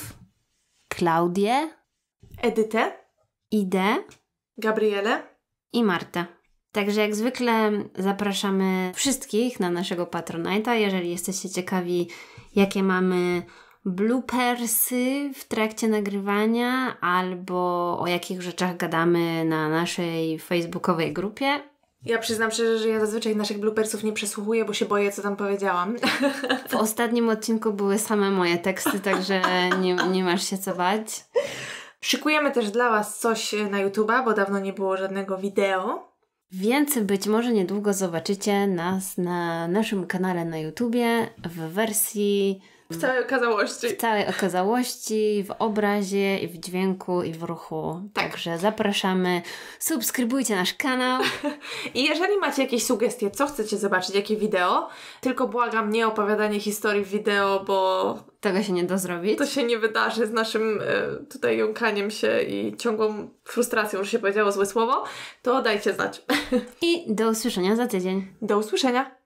Klaudię, Edytę, Idę, Gabrielę i Martę. Także jak zwykle zapraszamy wszystkich na naszego Patronite'a. Jeżeli jesteście ciekawi, jakie mamy bloopersy w trakcie nagrywania albo o jakich rzeczach gadamy na naszej facebookowej grupie. Ja przyznam szczerze, że ja zazwyczaj naszych bloopersów nie przesłuchuję, bo się boję, co tam powiedziałam. W ostatnim odcinku były same moje teksty, także nie masz się co bać. Szykujemy też dla Was coś na YouTube'a, bo dawno nie było żadnego wideo. Więc być może niedługo zobaczycie nas na naszym kanale na YouTubie w wersji... W całej okazałości. W całej okazałości, w obrazie, i w dźwięku, i w ruchu. Tak. Także zapraszamy, subskrybujcie nasz kanał. I jeżeli macie jakieś sugestie, co chcecie zobaczyć, jakie wideo, tylko błagam, nie opowiadanie historii w wideo, bo... Tego się nie da zrobić. To się nie wydarzy z naszym tutaj jąkaniem się i ciągłą frustracją, że się powiedziało złe słowo, to dajcie znać. I do usłyszenia za tydzień. Do usłyszenia.